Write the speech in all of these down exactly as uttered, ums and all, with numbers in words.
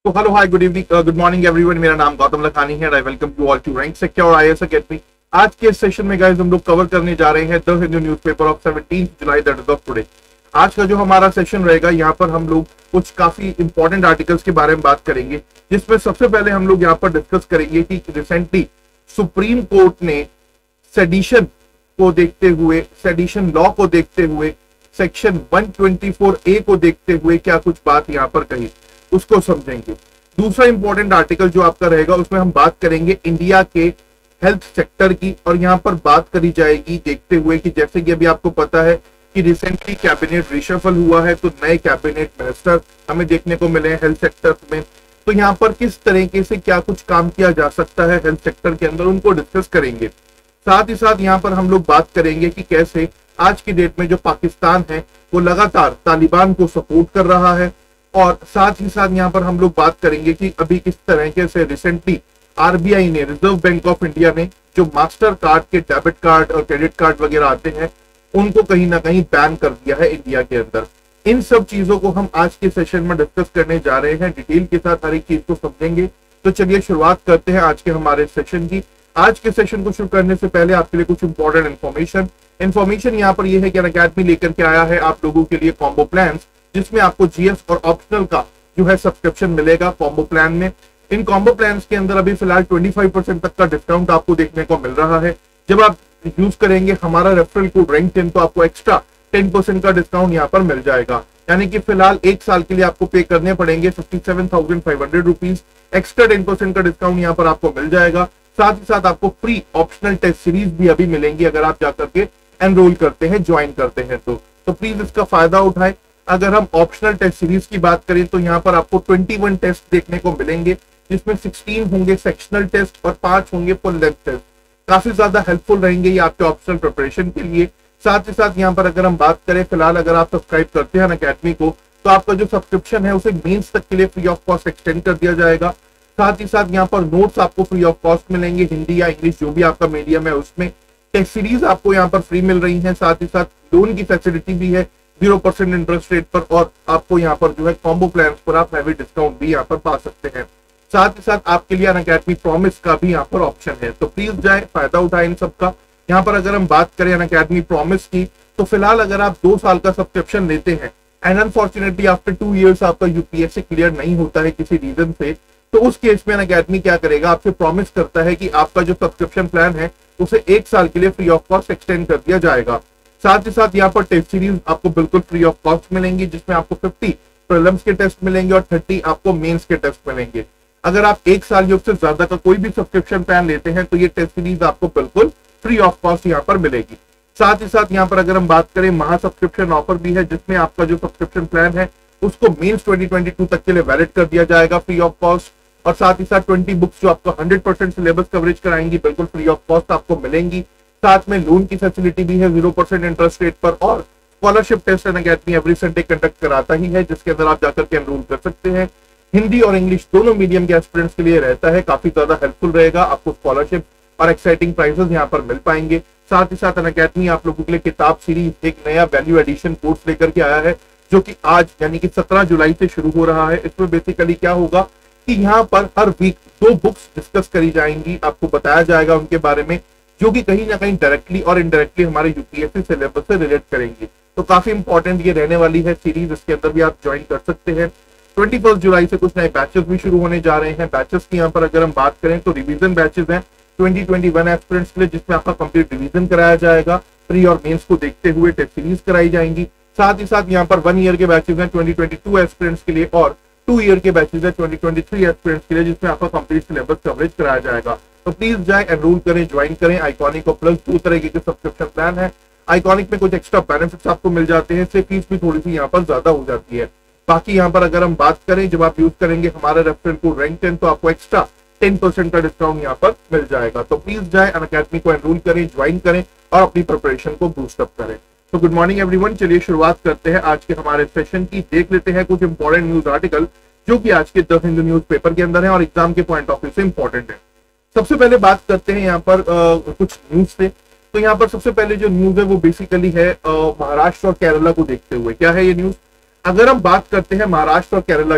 तो hello hi good evening good morning everyone. मेरा नाम गौतम लखानी है। I welcome to all to rank secure IAS academy. आज के सेशन में गाइस हम लोग कवर करने जा रहे हैं the Hindu newspaper of seventeenth July, that is of today. आज का जो हमारा सेशन रहेगा, यहाँ पर हम लोग कुछ काफी इंपॉर्टेंट आर्टिकल्स के बारे में बात करेंगे, जिसमें सबसे पहले हम लोग यहाँ पर डिस्कस करेंगे कि रिसेंटली सुप्रीम कोर्ट ने सेडिशन को देखते हुए, सेडिशन लॉ को देखते हुए, section one twenty four A को देखते हुए क्या कुछ बात यहाँ पर कही, उसको समझेंगे। दूसरा इंपॉर्टेंट आर्टिकल जो आपका रहेगा, उसमें हम बात करेंगे इंडिया के हेल्थ सेक्टर की, और यहाँ पर बात करी जाएगी देखते हुए कि जैसे कि अभी आपको पता है कि रिसेंटली कैबिनेट रिशफल हुआ है, तो नए कैबिनेट मिनिस्टर हमें देखने को मिले हैं हेल्थ सेक्टर में। तो यहाँ पर किस तरीके से क्या कुछ काम किया जा सकता है हेल्थ सेक्टर के अंदर, उनको डिस्कस करेंगे। साथ ही साथ यहाँ पर हम लोग बात करेंगे कि कैसे आज की डेट में जो पाकिस्तान है वो लगातार तालिबान को सपोर्ट कर रहा है, और साथ ही साथ यहाँ पर हम लोग बात करेंगे कि अभी किस तरीके से रिसेंटली आरबीआई ने, रिजर्व बैंक ऑफ इंडिया ने, जो मास्टर कार्ड के डेबिट कार्ड और क्रेडिट कार्ड वगैरह आते हैं उनको कहीं ना कहीं बैन कर दिया है इंडिया के अंदर। इन सब चीजों को हम आज के सेशन में डिस्कस करने जा रहे हैं, डिटेल के साथ हर एक चीज को समझेंगे। तो चलिए शुरुआत करते हैं आज के हमारे सेशन की। आज के सेशन को शुरू करने से पहले आपके लिए कुछ इंपॉर्टेंट इन्फॉर्मेशन इन्फॉर्मेशन यहाँ पर यह है कि अकेडमी लेकर के आया है आप लोगों के लिए कॉम्बो प्लान, जिसमें आपको जीएस और ऑप्शनल का जो है सब्सक्रिप्शन मिलेगा कॉम्बो प्लान में। इन कॉम्बो प्लान के अंदर अभी फिलहाल पच्चीस परसेंट तक का डिस्काउंट आपको देखने को मिल रहा है। जब आप यूज करेंगे हमारा रेफरल कोड रैंक टेन, तो आपको एक्स्ट्रा टेन परसेंट का डिस्काउंट यहाँ पर मिल जाएगा। यानी कि फिलहाल एक साल के लिए आपको पे करने पड़ेंगे fifty seven thousand five hundred rupees, extra ten percent का डिस्काउंट यहाँ पर आपको मिल जाएगा। साथ ही साथ आपको फ्री ऑप्शनल टेस्ट सीरीज भी अभी मिलेंगी अगर आप जाकर के एनरोल करते हैं, ज्वाइन करते हैं तो तो प्लीज इसका फायदा उठाएं। अगर हम ऑप्शनल टेस्ट सीरीज की बात करें तो यहाँ पर आपको इक्कीस टेस्ट देखने को मिलेंगे, जिसमें सोलह होंगे सेक्शनल टेस्ट और पांच होंगे फुल लेंथ टेस्ट। काफी ज्यादा हेल्पफुल रहेंगे ये आपके ऑप्शनल प्रिपरेशन के लिए। साथ ही साथ यहाँ पर अगर हम बात करें, फिलहाल अगर आप सब्सक्राइब करते हैं अकेडमी को, तो आपका जो सब्सक्रिप्शन है उसे मेंस तक के लिए फ्री ऑफ कॉस्ट एक्सटेंड कर दिया जाएगा। साथ ही साथ यहाँ पर नोट्स आपको फ्री ऑफ कॉस्ट मिलेंगे, हिंदी या इंग्लिश जो भी आपका मीडियम है उसमें। टेस्ट सीरीज आपको यहाँ पर फ्री मिल रही है। साथ ही साथ लोन की फैसिलिटी भी है जीरो परसेंट इंटरेस्ट रेट पर, और आपको यहाँ पर जो है कॉम्बो प्लान पर आप हैवी डिस्काउंट भी यहाँ पर पा सकते हैं। साथ ही साथ आपके लिए अनअकैडमी प्रॉमिस का भी यहाँ पर ऑप्शन है, तो प्लीज जाए फायदा उठाए इन सबका। यहाँ पर अगर हम बात करें अनअकैडमी प्रॉमिस की, तो फिलहाल अगर आप दो साल का सब्सक्रिप्शन लेते हैं and unfortunately after two years आपका यूपीएससी क्लियर नहीं होता है किसी रीजन से, तो उस केस में अनअकैडमी क्या करेगा, आपसे प्रॉमिस करता है कि आपका जो सब्सक्रिप्शन प्लान है उसे एक साल के लिए फ्री ऑफ कॉस्ट एक्सटेंड कर दिया जाएगा। साथ ही साथ यहाँ पर टेस्ट सीरीज आपको बिल्कुल फ्री ऑफ कॉस्ट मिलेंगी, जिसमें आपको पचास प्रीलिम्स के टेस्ट मिलेंगे और तीस आपको मेंस के टेस्ट मिलेंगे। अगर आप एक साल या उससे ज्यादा का कोई भी सब्सक्रिप्शन प्लान लेते हैं तो ये टेस्ट सीरीज आपको बिल्कुल फ्री ऑफ कॉस्ट यहाँ पर मिलेगी। साथ ही साथ यहाँ पर अगर हम बात करें, महा सब्सक्रिप्शन ऑफर भी है, जिसमें आपका जो सब्सक्रिप्शन प्लान है उसको मेंस ट्वेंटी ट्वेंटी टू तक के लिए वैलिड कर दिया जाएगा फ्री ऑफ कॉस्ट। और साथ ही साथ बीस बुक्स जो आपको हंड्रेड परसेंट सिलेबस कवरेज कराएंगी बिल्कुल फ्री ऑफ कॉस्ट आपको मिलेंगी। साथ में लोन की फैसिलिटी भी है जीरो परसेंट इंटरेस्ट रेट पर, और scholarship test Unacademy every Sunday conduct कराता ही है, जिसके अंदर आप जाकर के एनरोल कर सकते हैं। हिंदी और इंग्लिश दोनों मीडियम के एस्पिरेंट्स के लिए रहता है, काफी ज्यादा हेल्पफुल रहेगा। आपको स्कॉलरशिप और एक्साइटिंग प्राइजेस यहाँ पर मिल पाएंगे। साथ ही साथ अनअकैडमी आप लोगों के लिए किताब सीरीज एक नया वैल्यू एडिशन कोर्स लेकर के आया है, जो कि आज यानी कि सत्रह जुलाई से शुरू हो रहा है। इसमें बेसिकली क्या होगा कि यहाँ पर हर वीक दो बुक्स डिस्कस करी जाएंगी, आपको बताया जाएगा उनके बारे में, जो कि कहीं ना कहीं डायरेक्टली और इनडायरेक्टली हमारे यूपीएससी सिलेबस से रिलेट करेंगे। तो काफी इंपॉर्टेंट ये रहने वाली है सीरीज, इसके अंदर भी आप ज्वाइन कर सकते हैं। ट्वेंटी फर्स्ट जुलाई से कुछ नए बैचेस भी शुरू होने जा रहे हैं। बैचेस की यहाँ पर अगर हम बात करें तो रिवीजन बैचेस हैं ट्वेंटी ट्वेंटी वन एस्पिरेंट्स के लिए, जिसमें आपका कंप्लीट रिवीजन कराया जाएगा, प्री और मेंस को देखते हुए टेस्ट सीरीज कराई जाएंगी। साथ ही साथ यहाँ पर वन ईयर के बैचेस हैं ट्वेंटी ट्वेंटी टू एस्पिरेंट्स के लिए, और टू ईयर के बैचेस है ट्वेंटी ट्वेंटी थ्री एस्पिरेंट्स के लिए, जिसमें आपका कंप्लीट सिलेबस कवरेज कराया जाएगा। तो प्लीज जाए एनरोल करें, ज्वाइन करें। आइकॉनिक और प्लस दो तरह के सब्सक्रिप्शन प्लान है। आइकॉनिक में कुछ एक्स्ट्रा बेनिफिट्स आपको मिल जाते हैं, इससे फीस भी थोड़ी सी यहाँ पर ज्यादा हो जाती है। बाकी यहाँ पर अगर हम बात करें, जब आप यूज करेंगे हमारा रेफरल कोड रैंक टेन, तो आपको एक्स्ट्रा टेन परसेंट का डिस्काउंट यहाँ पर मिल जाएगा। तो प्लीज जाए अनअकैडमी को एनरोल करें, ज्वाइन करें और अपनी प्रिपरेशन को बूस्ट अप करें। तो गुड मॉर्निंग एवरीवन, चलिए शुरुआत करते हैं आज के हमारे सेशन की। देख लेते हैं कुछ इंपॉर्टेंट न्यूज आर्टिकल जो कि आज के द हिंदू न्यूज पेपर के अंदर है और एग्जाम के पॉइंट ऑफ व्यू से इंपॉर्टेंट है। सबसे पहले बात करते हैं यहाँ पर आ, कुछ न्यूज से। तो यहाँ पर सबसे पहले जो न्यूज है वो बेसिकली है महाराष्ट्र और केरला को देखते हुए। क्या है ये न्यूज? अगर हम बात करते हैं महाराष्ट्र और केरला की,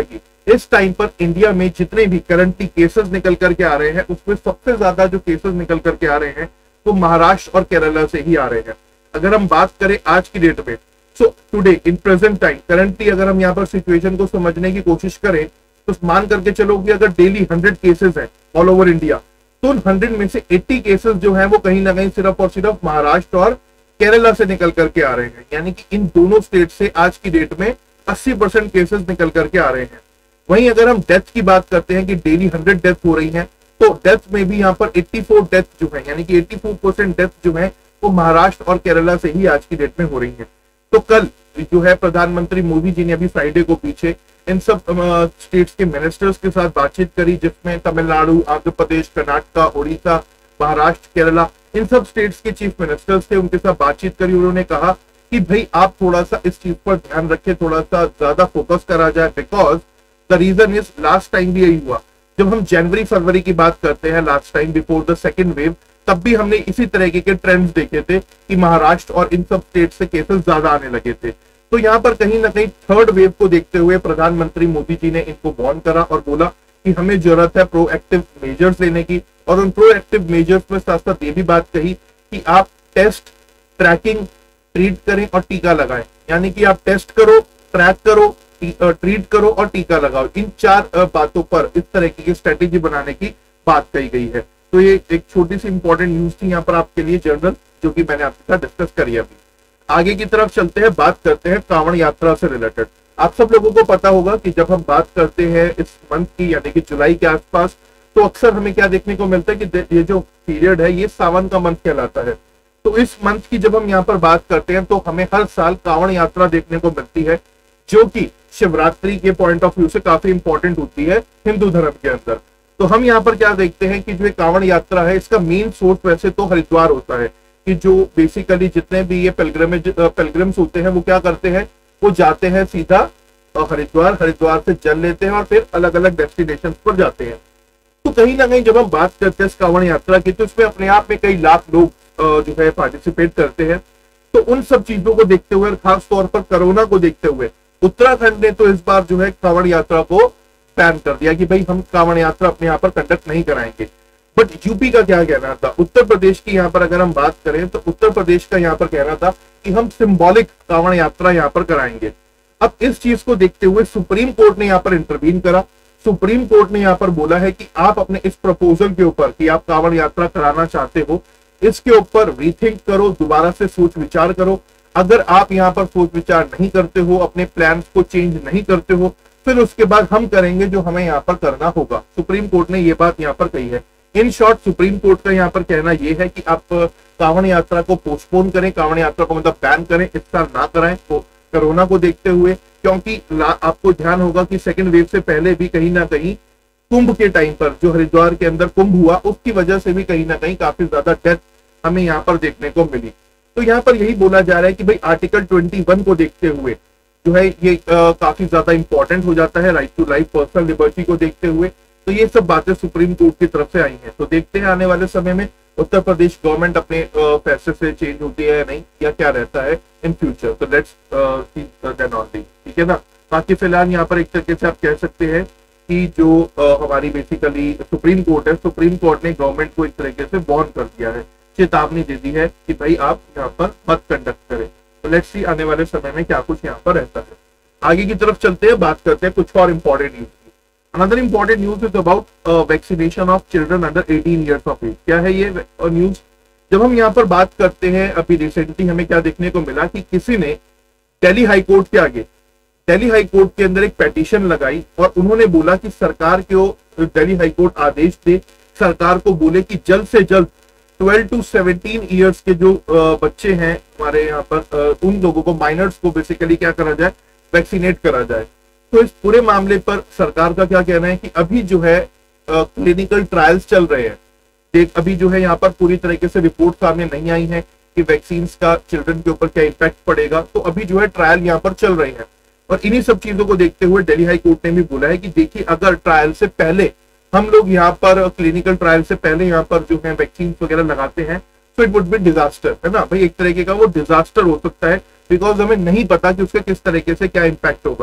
इस टाइम पर इंडिया में जितने भी करंटली केसेस निकल करके आ रहे हैं उसमें सबसे ज्यादा जो केसेस निकल करके आ रहे हैं वो महाराष्ट्र और केरला से ही आ रहे हैं। अगर हम बात करें आज की डेट में, so today in present time currently अगर हम यहाँ पर सिचुएशन को समझने की कोशिश करें तो मान करके चलो कि अगर डेली हंड्रेड केसेस है ऑल ओवर इंडिया, तो उन हंड्रेड में से एट्टी केसेस जो है वो कहीं ना कहीं सिर्फ और सिर्फ महाराष्ट्र और केरला से निकल करके आ रहे हैं। यानी कि इन दोनों स्टेट से आज की डेट में अस्सी परसेंट केसेस निकल करके आ रहे हैं। वहीं अगर हम डेथ की बात करते हैं कि डेली हंड्रेड डेथ हो रही हैं, तो डेथ में भी यहाँ पर चौरासी डेथ जो है यानी कि चौरासी परसेंट डेथ जो है वो महाराष्ट्र और केरला से ही आज की डेट में हो रही है। तो कल जो है प्रधानमंत्री मोदी जी ने अभी फ्राइडे को पीछे इन सब स्टेट्स के मिनिस्टर्स के साथ बातचीत करी, जिसमें तमिलनाडु, आंध्र प्रदेश, कर्नाटका, उड़ीसा, महाराष्ट्र, केरला इन सब स्टेट्स के चीफ मिनिस्टर्स थे, उनके साथ बातचीत करी। उन्होंने कहा कि भाई आप थोड़ा सा इस चीज पर ध्यान रखें, थोड़ा सा ज्यादा फोकस करा जाए, because the reason is last time भी यही हुआ। जब हम जनवरी फरवरी की बात करते हैं last time before the second wave, तब भी हमने इसी तरीके के ट्रेंड्स देखे थे कि महाराष्ट्र और इन सब स्टेट से केसेस ज्यादा आने लगे थे। तो यहाँ पर कहीं ना कहीं थर्ड वेव को देखते हुए प्रधानमंत्री मोदी जी ने इनको वार्न करा और बोला कि हमें जरूरत है प्रोएक्टिव मेजर्स लेने की। और उन प्रोएक्टिव मेजर्स में साथ साथ ये भी बात कही कि आप टेस्ट, ट्रैकिंग, ट्रीट करें और टीका लगाएं। यानी कि आप टेस्ट करो, ट्रैक करो, ट्रीट करो और टीका लगाओ। इन चार बातों पर इस तरह की स्ट्रेटेजी बनाने की बात कही गई है। तो ये एक छोटी सी इंपॉर्टेंट न्यूज थी यहाँ पर आपके लिए जनरल, जो कि मैंने आपके साथ डिस्कस करी अभी। आगे की तरफ चलते हैं, बात करते हैं कांवड़ यात्रा से रिलेटेड। आप सब लोगों को पता होगा कि जब हम बात करते हैं इस मंथ की यानी कि जुलाई के आसपास, तो अक्सर हमें क्या देखने को मिलता है कि ये जो पीरियड है ये सावन का मंथ कहलाता है। तो इस मंथ की जब हम यहाँ पर बात करते हैं तो हमें हर साल कांवड़ यात्रा देखने को मिलती है, जो कि शिवरात्रि के पॉइंट ऑफ व्यू से काफी इंपॉर्टेंट होती है हिंदू धर्म के अंदर। तो हम यहाँ पर क्या देखते हैं कि जो कांवड़ यात्रा है इसका मेन सोर्स वैसे तो हरिद्वार होता है, कि जो बेसिकली जितने भी ये पिलग्रिमेज पिलग्रिम्स होते हैं वो क्या करते हैं, वो जाते हैं सीधा हरिद्वार, हरिद्वार से जल लेते हैं और फिर अलग अलग डेस्टिनेशन पर जाते हैं। तो कहीं ना कहीं जब हम बात करते हैं इस कांवड़ यात्रा की, तो इसमें अपने आप में कई लाख लोग जो है पार्टिसिपेट करते हैं। तो उन सब चीजों को देखते हुए, खास तौर पर कोरोना को देखते हुए, उत्तराखंड ने तो इस बार जो है कांवड़ यात्रा को बैन कर दिया कि भाई हम कांवड़ यात्रा अपने यहाँ पर कंडक्ट नहीं कराएंगे। बट यूपी का क्या कहना था, उत्तर प्रदेश की यहाँ पर अगर हम बात करें तो उत्तर प्रदेश का यहाँ पर कहना था कि हम सिंबॉलिक कांवड़ यात्रा यहाँ पर कराएंगे। अब इस चीज को देखते हुए सुप्रीम कोर्ट ने यहाँ पर इंटरवीन करा। सुप्रीम कोर्ट ने यहाँ पर बोला है कि आप अपने इस प्रपोजल के ऊपर कि आप कांवड़ यात्रा कराना चाहते हो, इसके ऊपर रीथिंक करो, दोबारा से सोच विचार करो। अगर आप यहाँ पर सोच विचार नहीं करते हो, अपने प्लान को चेंज नहीं करते हो, फिर उसके बाद हम करेंगे जो हमें यहाँ पर करना होगा। सुप्रीम कोर्ट ने ये बात यहाँ पर कही है। इन शॉर्ट सुप्रीम कोर्ट का यहाँ पर कहना यह है कि आप कांवड़ यात्रा को पोस्टपोन करें, कांवड़ यात्रा को मतलब बैन करें, इस साल ना कराएं तो कोरोना को देखते हुए, क्योंकि आपको ध्यान होगा कि सेकेंड वेव से पहले भी कहीं ना कहीं कुंभ के टाइम पर जो हरिद्वार के अंदर कुंभ हुआ उसकी वजह से भी कहीं ना कहीं काफी ज्यादा डेथ हमें यहाँ पर देखने को मिली। तो यहाँ पर यही बोला जा रहा है कि भाई आर्टिकल इक्कीस को देखते हुए जो है ये आ, काफी ज्यादा इंपॉर्टेंट हो जाता है, right to life, personal liberty को देखते हुए। तो ये सब बातें सुप्रीम कोर्ट की तरफ से आई हैं। तो देखते हैं आने वाले समय में उत्तर प्रदेश गवर्नमेंट अपने फैसले से चेंज होती है या नहीं, या क्या रहता है इन फ्यूचर। तो let's see then on the, ठीक है ना। बाकी फिलहाल यहाँ पर एक तरीके से आप कह सकते हैं कि जो uh, हमारी बेसिकली सुप्रीम कोर्ट है, सुप्रीम कोर्ट ने गवर्नमेंट को एक तरीके से वार्न कर दिया है, चेतावनी दे दी है कि भाई आप यहाँ पर मत कंडक्ट करें। तो लेट्स सी आने वाले समय में क्या कुछ यहाँ पर रहता है। आगे की तरफ चलते हैं, बात करते हैं कुछ और इम्पोर्टेंट न्यूज की। Another important news is about vaccination of children under eighteen years of age. क्या है ये न्यूज? जब हम यहाँ पर बात करते हैं, अभी रिसेंटली हमें क्या देखने को मिला कि किसी ने दिल्ली हाईकोर्ट के आगे, दिल्ली हाईकोर्ट के अंदर एक पिटीशन लगाई और उन्होंने बोला कि सरकार को, दिल्ली हाईकोर्ट आदेश दे, सरकार को बोले कि जल्द से जल्द ट्वेल्व टू सेवनटीन ईयर्स के जो बच्चे हैं हमारे यहाँ पर, उन लोगों को, माइनर्स को बेसिकली क्या करा जाए, वैक्सीनेट करा जाए। तो इस पूरे मामले पर सरकार का क्या कहना है कि अभी जो है क्लिनिकल ट्रायल्स चल रहे हैं। देख अभी जो है यहाँ पर पूरी तरीके से रिपोर्ट सामने नहीं आई है कि वैक्सीन का चिल्ड्रन के ऊपर क्या इम्पैक्ट पड़ेगा। तो अभी जो है ट्रायल यहाँ पर चल रहे हैं और इन्हीं सब चीजों को देखते हुए दिल्ली हाई कोर्ट ने भी बोला है कि देखिए अगर ट्रायल से पहले हम लोग यहाँ पर, क्लिनिकल ट्रायल से पहले यहाँ पर जो है वैक्सीन वगैरह लगाते हैं तो इट वुड बी डिजास्टर, है ना भाई। एक तरीके का वो डिजास्टर हो सकता है, बिकॉज हमें नहीं पता कि उसका किस तरीके से क्या इम्पैक्ट होगा।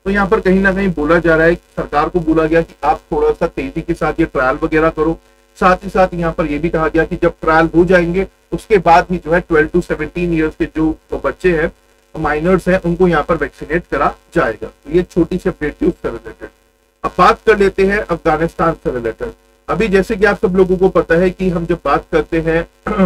तो यहाँ पर कहीं ना कहीं बोला जा रहा है, सरकार को बोला गया कि आप थोड़ा सा तेजी के साथ ये ट्रायल वगैरह करो। साथ ही साथ यहाँ पर यह भी कहा गया कि जब ट्रायल हो जाएंगे उसके बाद ही जो है ट्वेल्व टू सेवनटीन ईयर्स के जो बच्चे हैं, माइनर्स हैं, उनको यहाँ पर वैक्सीनेट करा जाएगा। तो ये छोटी सी अपडेट थी उससे रिलेटेड। अब बात कर लेते हैं अफगानिस्तान से रिलेटेड। अभी जैसे कि आप सब लोगों को पता है कि हम जब बात करते हैं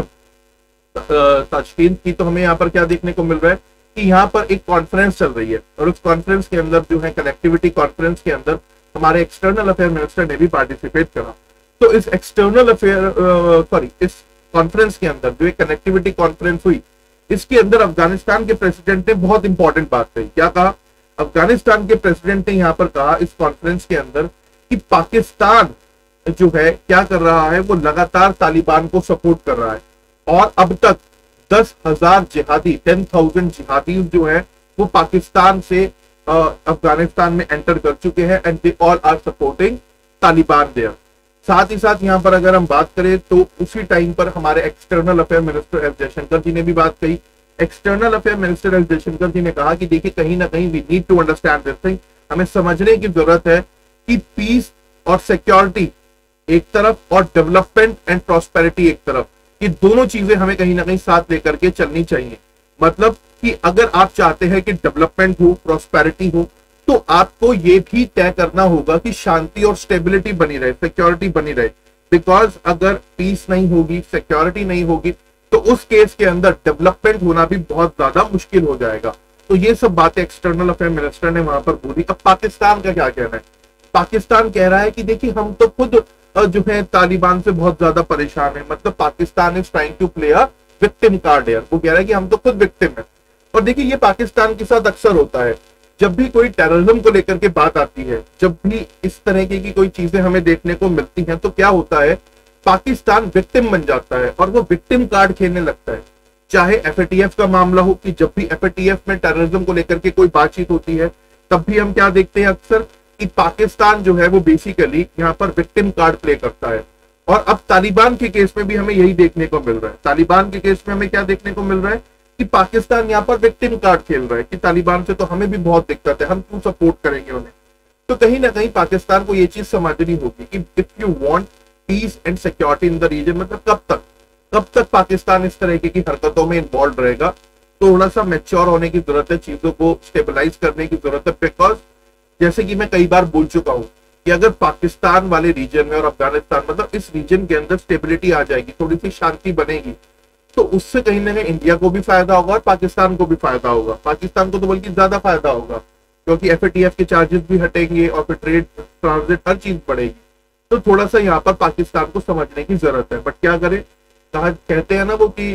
ताशकींद की, तो हमें यहाँ पर क्या देखने को मिल रहा है कि यहाँ पर एक कॉन्फ्रेंस चल रही है, और उस कॉन्फ्रेंस के अंदर जो है कनेक्टिविटी कॉन्फ्रेंस के अंदर हमारे एक्सटर्नल अफेयर मिनिस्टर ने भी पार्टिसिपेट करा। तो इस एक्सटर्नल अफेयर सॉरी इस कॉन्फ्रेंस के अंदर जो एक कनेक्टिविटी कॉन्फ्रेंस हुई, इसके अंदर अफगानिस्तान के प्रेसिडेंट ने बहुत इंपॉर्टेंट बात कही। क्या कहा? अफगानिस्तान के प्रेसिडेंट ने यहाँ पर कहा इस कॉन्फ्रेंस के अंदर कि पाकिस्तान जो है क्या कर रहा है, वो लगातार तालिबान को सपोर्ट कर रहा है, और अब तक दस हजार जिहादी टेन थाउजेंड जिहादी जो है वो पाकिस्तान से अफगानिस्तान में एंटर कर चुके हैं, and they all are supporting Taliban there. साथ ही साथ यहाँ पर अगर हम बात करें तो उसी टाइम पर हमारे external affair minister S Jaishankar ji ने भी बात कही। External affair minister S Jaishankar ji ने कहा कि देखिए कहीं ना कहीं we need to understand this thing, हमें समझने की जरूरत है कि पीस और सिक्योरिटी एक तरफ और डेवलपमेंट एंड प्रॉस्पेरिटी एक तरफ, ये दोनों चीजें हमें कहीं ना कहीं साथ लेकर के चलनी चाहिए। मतलब कि अगर आप चाहते हैं कि डेवलपमेंट हो, प्रॉस्पेरिटी हो, तो आपको ये भी तय करना होगा कि शांति और स्टेबिलिटी बनी रहे, सिक्योरिटी बनी रहे। बिकॉज अगर पीस नहीं होगी, सिक्योरिटी नहीं होगी, तो उस केस के अंदर डेवलपमेंट होना भी बहुत ज्यादा मुश्किल हो जाएगा। तो ये सब बातें एक्सटर्नल अफेयर मिनिस्टर ने वहां पर बोली। अब पाकिस्तान का क्या कहना है? पाकिस्तान कह रहा है कि देखिए हम तो खुद जो है तालिबान से बहुत ज्यादा परेशान है। मतलब Pakistan is trying to play a victim card here. वो कह रहा है कि हम तो खुद विक्टिम है। और देखिए ये पाकिस्तान के साथ अक्सर होता है, जब भी कोई टेररिज्म को लेकर के बात आती है, जब भी इस तरह की कोई चीजें हमें देखने को मिलती हैं, तो क्या होता है, पाकिस्तान विक्टिम बन जाता है और वो विक्टिम कार्ड खेलने लगता है। चाहे एफ ए टी एफ का मामला हो कि जब भी एफ ए टी एफ में टेररिज्म को लेकर के कोई बातचीत होती है, तब भी हम क्या देखते हैं अक्सर कि पाकिस्तान जो है वो बेसिकली यहाँ पर विक्टिम कार्ड प्ले करता है। और अब तालिबान के केस में भी हमें यही देखने को मिल रहा है। तालिबान के केस में हमें क्या देखने को मिल रहा है कि पाकिस्तान यहाँ पर विक्टिम कार्ड खेल रहा है कि तालिबान से तो हमें भी बहुत दिक्कत है, हम क्यों सपोर्ट करेंगे उन्हें। तो कहीं ना कहीं पाकिस्तान को ये चीज समझनी होगी कि if you want peace and security in the region, मतलब कब तक कब तक पाकिस्तान इस तरह की हरकतों में इन्वॉल्व रहेगा। थोड़ा सा मैच्योर होने की जरूरत है, चीजों को स्टेबलाइज करने की जरूरत है। बिकॉज जैसे कि मैं कई बार बोल चुका हूं कि अगर पाकिस्तान वाले रीजन में और अफगानिस्तान, मतलब इस रीजन के अंदर स्टेबिलिटी आ जाएगी, थोड़ी सी शांति बनेगी, तो उससे कहीं ना कहीं इंडिया को भी फायदा होगा और पाकिस्तान को भी फायदा होगा। पाकिस्तान को तो बल्कि ज्यादा फायदा होगा, क्योंकि एफ ए टी एफ के चार्जेस भी हटेंगे और फिर ट्रेड ट्रांजिट हर चीज बढ़ेगी। तो थोड़ा सा यहाँ पर पाकिस्तान को समझने की जरूरत है। बट क्या करें, कहा कहते हैं ना वो कि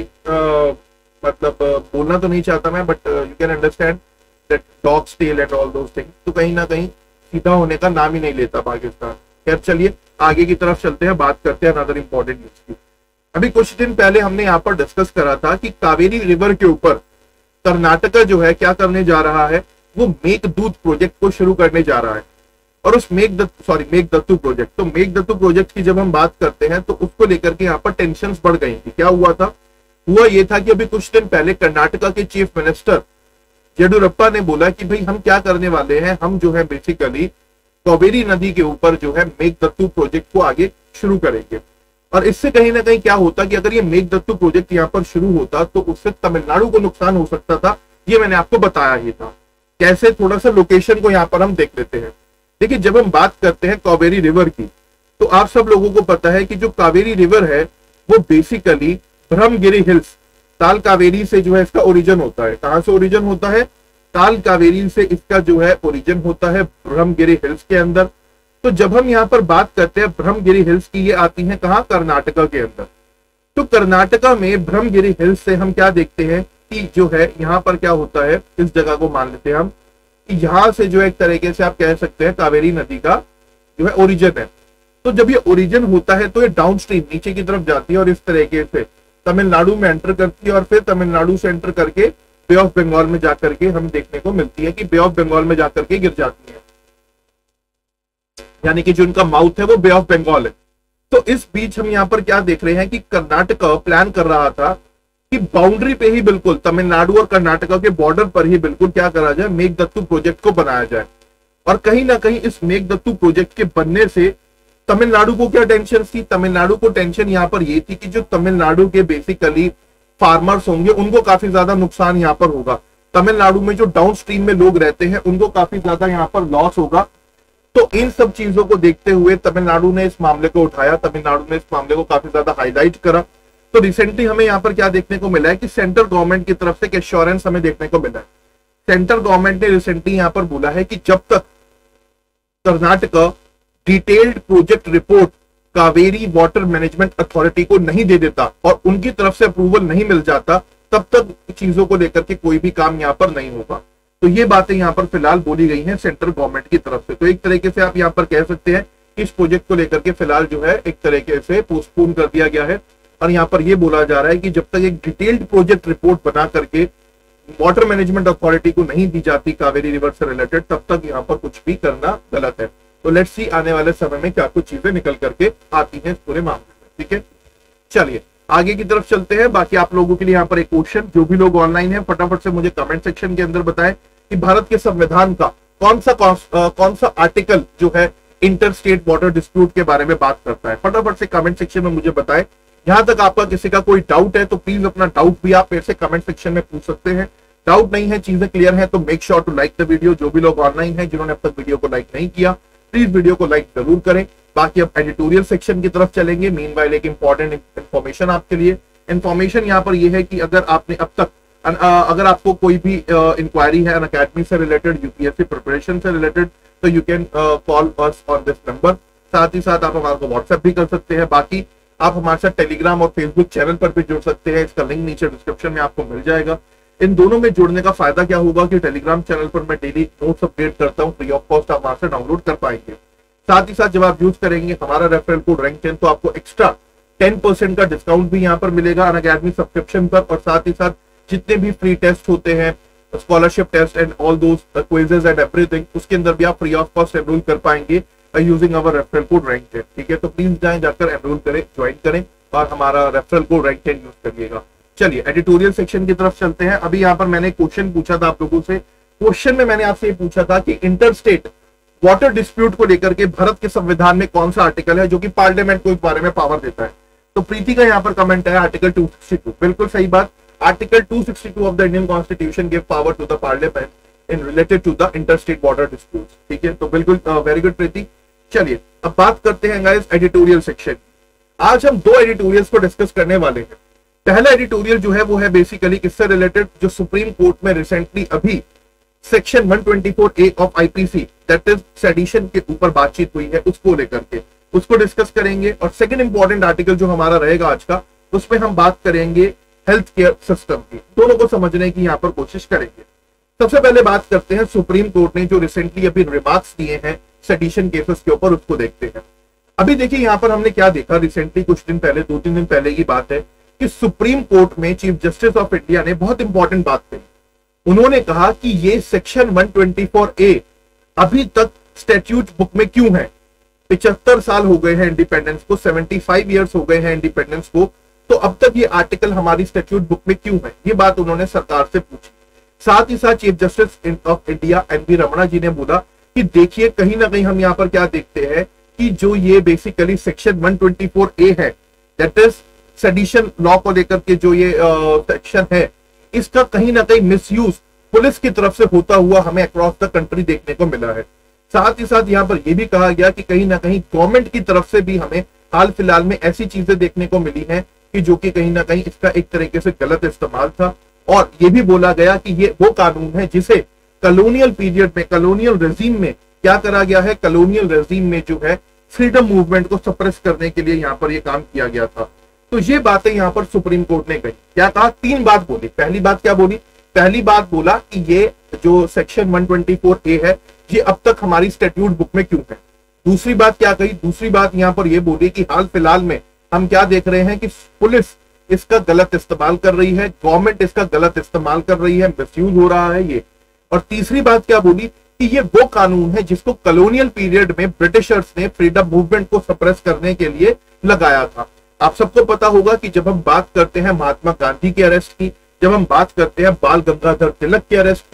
मतलब बोलना तो नहीं चाहता मैं, but you can understand that dogs tail and all those things. तो कहीं ना कहीं सीधा होने का नाम ही नहीं लेता पाकिस्तान। खैर चलिए आगे की तरफ चलते हैं, बात करते हैं अनदर इंपॉर्टेंट न्यूज की। अभी कुछ दिन पहले हमने यहाँ पर डिस्कस करा था कि कावेरी रिवर के ऊपर कर्नाटका जो है क्या करने जा रहा है, वो मेघदूत प्रोजेक्ट को शुरू करने जा रहा है। और उस मेघदत्त सॉरी मेघदत्तू प्रोजेक्ट, तो मेघदत्तू प्रोजेक्ट की जब हम बात करते हैं तो उसको लेकर के यहाँ पर टेंशन बढ़ गई थी। क्या हुआ था? हुआ ये था कि अभी कुछ दिन पहले कर्नाटका के चीफ मिनिस्टर येडियुरप्पा ने बोला कि भाई हम क्या करने वाले हैं, हम जो है बेसिकली कावेरी नदी के ऊपर जो है मेघदत्तू प्रोजेक्ट को आगे शुरू करेंगे। और इससे कहीं ना कहीं क्या होता कि अगर ये मेघदत्तू प्रोजेक्ट यहाँ पर शुरू होता तो उससे तमिलनाडु को नुकसान हो सकता था। ये मैंने आपको बताया ही था। कैसे, थोड़ा सा लोकेशन को यहाँ पर हम देख लेते हैं। देखिए जब हम बात करते हैं कावेरी रिवर की, तो आप सब लोगों को पता है कि जो कावेरी रिवर है वो बेसिकली ब्रह्मगिरी हिल्स, ताल कावेरी से जो है इसका ओरिजिन होता है। कहां से ओरिजिन होता है? ताल कावेरी से इसका जो है ओरिजिन होता है ब्रह्मगिरी हिल्स के अंदर। तो जब हम यहाँ पर बात करते हैं ब्रह्मगिरी हिल्स की, ये आती है कहाँ? कर्नाटका के अंदर। तो कर्नाटका में ब्रह्मगिरी हिल्स से हम क्या देखते हैं कि जो है यहाँ पर क्या होता है, इस जगह को मान लेते हैं हम कि यहाँ से जो एक तरीके से आप कह सकते हैं कावेरी नदी का जो है ओरिजिन है। तो जब ये ओरिजिन होता है तो ये डाउन स्ट्रीम नीचे की तरफ जाती है और इस तरीके से तमिलनाडु में एंटर करती है और फिर तमिलनाडु से एंटर करके बे ऑफ बंगाल में जाकर के हम देखने को मिलती है कि बे ऑफ बंगाल में जाकर के गिर जाती है, यानी कि जो उनका माउथ है वो बे ऑफ बंगाल है। तो इस बीच हम यहाँ पर क्या देख रहे हैं कि कर्नाटका प्लान कर रहा था कि बाउंड्री पे ही बिल्कुल तमिलनाडु और कर्नाटका के बॉर्डर पर ही बिल्कुल क्या करा जाए, मेघदत्तू प्रोजेक्ट को बनाया जाए। और कहीं ना कहीं इस मेघदत्तु प्रोजेक्ट के बनने से तमिलनाडु को क्या टेंशन थी? तमिलनाडु को टेंशन यहाँ पर ये थी कि जो तमिलनाडु के बेसिकली फार्मर्स होंगे उनको काफी ज्यादा नुकसान यहाँ पर होगा। तमिलनाडु में जो डाउन स्ट्रीम में लोग रहते हैं उनको काफी ज्यादा यहाँ पर लॉस होगा। तो इन सब चीजों को देखते हुए तमिलनाडु ने इस मामले को उठाया, तमिलनाडु ने इस मामले को काफी ज्यादा हाईलाइट करा। तो रिसेंटली हमें यहाँ पर क्या देखने को मिला है कि सेंट्रल गवर्नमेंट की तरफ से एक एश्योरेंस हमें देखने को मिला है। सेंट्रल गवर्नमेंट ने रिसेंटली यहाँ पर बोला है कि जब तक Karnataka detailed project report Kaveri water management authority को नहीं दे देता और उनकी तरफ से अप्रूवल नहीं मिल जाता, तब तक चीजों को लेकर के कोई भी काम यहाँ पर नहीं होगा। तो ये बातें यहाँ पर फिलहाल बोली गई हैं सेंट्रल गवर्नमेंट की तरफ से। तो एक तरीके से आप यहाँ पर कह सकते हैं कि इस प्रोजेक्ट को लेकर के फिलहाल जो है एक तरीके से पोस्टपोन कर दिया गया है। और यहाँ पर यह बोला जा रहा है कि जब तक एक डिटेल्ड प्रोजेक्ट रिपोर्ट बना करके वाटर मैनेजमेंट अथॉरिटी को नहीं दी जाती कावेरी रिवर से रिलेटेड, तब तक यहाँ पर कुछ भी करना गलत है। तो लेट्स सी आने वाले समय में क्या कुछ चीजें निकल करके आती हैं इस पूरे मामले में। ठीक है, चलिए आगे की तरफ चलते हैं। बाकी आप लोगों के लिए यहाँ पर एक क्वेश्चन, जो भी लोग ऑनलाइन हैं फटाफट से मुझे कमेंट सेक्शन के अंदर बताएं कि भारत के संविधान का कौन सा कौन सा आर्टिकल जो है इंटर स्टेट वाटर डिस्प्यूट के बारे में बात करता है। फटाफट से कमेंट सेक्शन में मुझे बताएं। यहां तक आपका किसी का कोई डाउट है तो प्लीज अपना डाउट भी आप मेरे से कमेंट सेक्शन में पूछ सकते हैं। डाउट नहीं है, चीजें क्लियर है तो make sure to like the video. जो भी लोग ऑनलाइन है जिन्होंने अब तक वीडियो को लाइक नहीं किया प्लीज वीडियो को लाइक जरूर करें। बाकी अब एडिटोरियल सेक्शन की तरफ चलेंगे। मीनवाइल एक इंपॉर्टेंट इंफॉर्मेशन आपके लिए। इंफॉर्मेशन यहाँ पर यह है कि अगर आपने अब तक अगर आपको कोई भी इंक्वायरी है अनअकैडमी से रिलेटेड, यूपीएससी प्रिपरेशन से रिलेटेड, तो you can call us on this number. साथ ही साथ आप हमारे को व्हाट्सएप भी कर सकते हैं। बाकी आप हमारे साथ टेलीग्राम और फेसबुक चैनल पर भी जुड़ सकते हैं। इसका लिंक नीचे डिस्क्रिप्शन में आपको मिल जाएगा। इन दोनों में जुड़ने का फायदा क्या होगा कि टेलीग्राम चैनल पर मैं डेली नोट्स अपडेट करता हूँ, फ्री ऑफ कॉस्ट आप वहां से डाउनलोड कर पाएंगे। साथ ही साथ जब आप यूज करेंगे हमारा रेफरल कोड रैंक टेन तो आपको एक्स्ट्रा टेन परसेंट का डिस्काउंट भी यहाँ पर मिलेगा अनअकैडमी सब्सक्रिप्शन पर। और साथ ही साथ जितने भी फ्री टेस्ट होते हैं, scholarship test and all those quizzes and everything, उसके अंदर भी आप फ्री ऑफ कॉस्ट एनरोल कर पाएंगे using our referral code rank ten. ठीक है, तो प्लीज जाएं जाकर एनरोल करें, ज्वाइन करें और हमारा referral code rank ten use करिएगा। चलिए एडिटोरियल सेक्शन की तरफ चलते हैं। अभी यहाँ पर मैंने क्वेश्चन पूछा था आप लोगों से। क्वेश्चन में मैंने आपसे ये पूछा था कि इंटर स्टेट वाटर डिस्प्यूट को लेकर के भारत के संविधान में कौन सा आर्टिकल है जो कि पार्लियामेंट को इस बारे में पावर देता है। तो प्रीति का यहाँ पर कमेंट है आर्टिकल टू सिक्सटी टू। बिल्कुल सही बात, article two sixty two of the Indian constitution give power to the parliament in related to the inter state water dispute. ठीक है, तो बिल्कुल वेरी गुड प्रीति। चलिए अब बात करते हैं गाइस एडिटोरियल सेक्शन। आज हम दो एडिटोरियल्स को डिस्कस करने वाले हैं। पहला एडिटोरियल जो है वो है बेसिकली किससे रिलेटेड, जो सुप्रीम कोर्ट में रिसेंटली अभी section one twenty four A of IPC that is sedition के ऊपर बातचीत हुई है उसको लेकर के, उसको डिस्कस करेंगे। और सेकंड इंपॉर्टेंट आर्टिकल जो हमारा रहेगा आज का, उसमें हम बात करेंगे हेल्थ केयर सिस्टम की। दोनों को समझने की यहाँ पर कोशिश करेंगे। सबसे पहले बात करते हैं सुप्रीम कोर्ट ने जो रिसेंटली अभी रिमार्क्स दिए हैं सेडिशन केसेस के ऊपर, उसको देखते हैं। अभी देखिए यहाँ पर हमने क्या देखा रिसेंटली, कुछ दिन पहले, दो तीन दिन पहले की बात है कि सुप्रीम कोर्ट में चीफ जस्टिस ऑफ इंडिया ने बहुत इंपॉर्टेंट बात कही। उन्होंने कहा कि ये section one twenty four A अभी तक स्टैट्यूट बुक में क्यों है। पिछहत्तर साल हो गए हैं इंडिपेंडेंस को, पचहत्तर इयर्स हो गए हैं इंडिपेंडेंस को, तो अब तक ये आर्टिकल हमारी स्टैट्यूट बुक में क्यों है। ये बात उन्होंने सरकार से पूछी। साथ ही साथ chief justice of India N V Ramana ji ने बोला कि देखिए कहीं ना कहीं हम यहाँ पर क्या देखते हैं कि जो ये basically section one twenty four A है दैट इज सेडिशन लॉ को लेकर के जो ये सेक्शन uh, है, इसका कहीं ना कहीं मिसयूज पुलिस की तरफ से होता हुआ हमें अक्रॉस द कंट्री देखने को मिला है। साथ ही साथ यहाँ पर यह भी कहा गया कि कहीं ना कहीं गवर्नमेंट की तरफ से भी हमें हाल फिलहाल में ऐसी चीजें देखने को मिली हैं कि जो कि कहीं ना कहीं इसका एक तरीके से गलत इस्तेमाल था। और यह भी बोला गया कि ये वो कानून है जिसे कॉलोनियल पीरियड में, कॉलोनियल रेजीम में क्या करा गया है, कॉलोनियल रेजीम में जो है फ्रीडम मूवमेंट को सप्रेस करने के लिए यहाँ पर यह काम किया गया था। तो ये बातें यहाँ पर सुप्रीम कोर्ट ने कही। क्या कहा, तीन बात बोली। पहली बात क्या बोली, पहली बात बोला कि ये जो section one twenty four A है ये अब तक हमारी स्टैट्यूट बुक में क्यों है। दूसरी बात क्या कही, दूसरी बात यहाँ पर यह बोली कि हाल फिलहाल में हम क्या देख रहे हैं कि पुलिस इसका गलत इस्तेमाल कर रही है, गवर्नमेंट इसका गलत इस्तेमाल कर रही है, मिसयूज हो रहा है ये। और तीसरी बात क्या बोली कि ये वो कानून है जिसको कॉलोनियल पीरियड में ब्रिटिशर्स ने फ्रीडम मूवमेंट को सप्रेस करने के लिए लगाया था। आप सबको पता होगा कि जब हम बात करते हैं महात्मा गांधी के अरेस्ट की, जब हम बात करते हैं बाल गंगाधर तिलक के अरेस्ट की,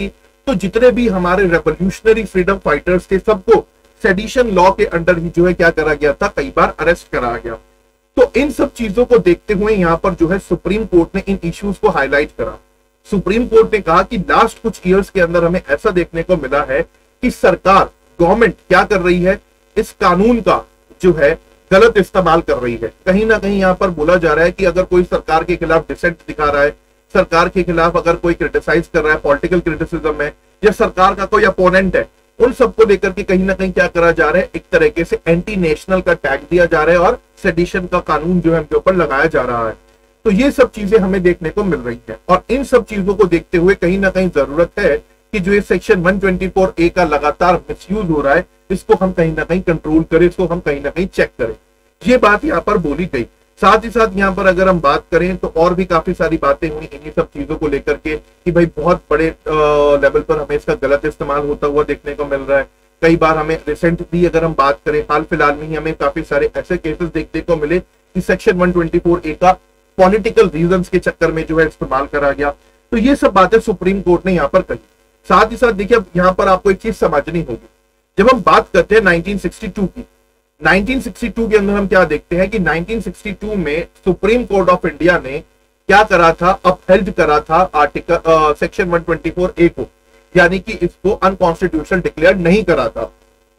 तो जितने भी हमारे रेवोल्यूशनरी फ्रीडम फाइटर्स थे सबको सेडिशन लॉ के अंडर ही जो है क्या करा गया था, कई बार अरेस्ट करा गया। तो इन सब चीजों को देखते हुए यहाँ पर जो है सुप्रीम कोर्ट ने इन इश्यूज को हाईलाइट करा। सुप्रीम कोर्ट ने कहा कि लास्ट कुछ ईयर्स के अंदर हमें ऐसा देखने को मिला है कि सरकार, गवर्नमेंट क्या कर रही है, इस कानून का जो है गलत इस्तेमाल कर रही है। कहीं ना कहीं यहाँ पर बोला जा रहा है कि अगर कोई सरकार के खिलाफ डिसेंट दिखा रहा है, सरकार के खिलाफ अगर कोई क्रिटिसाइज कर रहा है, पॉलिटिकल क्रिटिसिज्म है, या सरकार का कोई अपोनेंट है, उन सबको लेकर के कहीं ना कहीं क्या करा जा रहा है, एक तरीके से एंटी नेशनल का टैग दिया जा रहा है और सेडिशन का कानून जो है उनके ऊपर लगाया जा रहा है। तो ये सब चीजें हमें देखने को मिल रही है और इन सब चीजों को देखते हुए कहीं ना कहीं जरूरत है कि जो ये section one twenty four A का लगातार मिसयूज हो रहा है, इसको हम कहीं ना कहीं कंट्रोल करें, इसको हम कहीं ना कहीं चेक करें। ये बात यहाँ पर बोली गई। साथ ही साथ यहाँ पर अगर हम बात करें तो और भी काफी सारी बातें हुई इन्हीं सब चीजों को लेकर के कि भाई बहुत बड़े लेवल पर हमें इसका गलत इस्तेमाल होता हुआ देखने को मिल रहा है। कई बार हमें रिसेंट भी अगर हम बात करें, हाल फिलहाल में ही हमें काफी सारे ऐसे केसेस देखने को मिले कि section one twenty four A का पॉलिटिकल रीजंस के चक्कर में जो है इस्तेमाल करा गया। तो ये सब बातें सुप्रीम कोर्ट ने यहाँ पर कही। साथ ही साथ देखिए, यहाँ पर आपको एक चीज समझनी होगी। जब हम बात करते हैं नाइनटीन सिक्सटी टू की, नाइनटीन सिक्सटी टू के अंदर हम क्या देखते हैं कि नाइनटीन सिक्सटी टू में सुप्रीम कोर्ट ऑफ इंडिया ने क्या करा था, अपहेल्ड करा था article section one twenty four A को, यानी कि इसको अनकॉन्स्टिट्यूशनल डिक्लेयर नहीं करा था।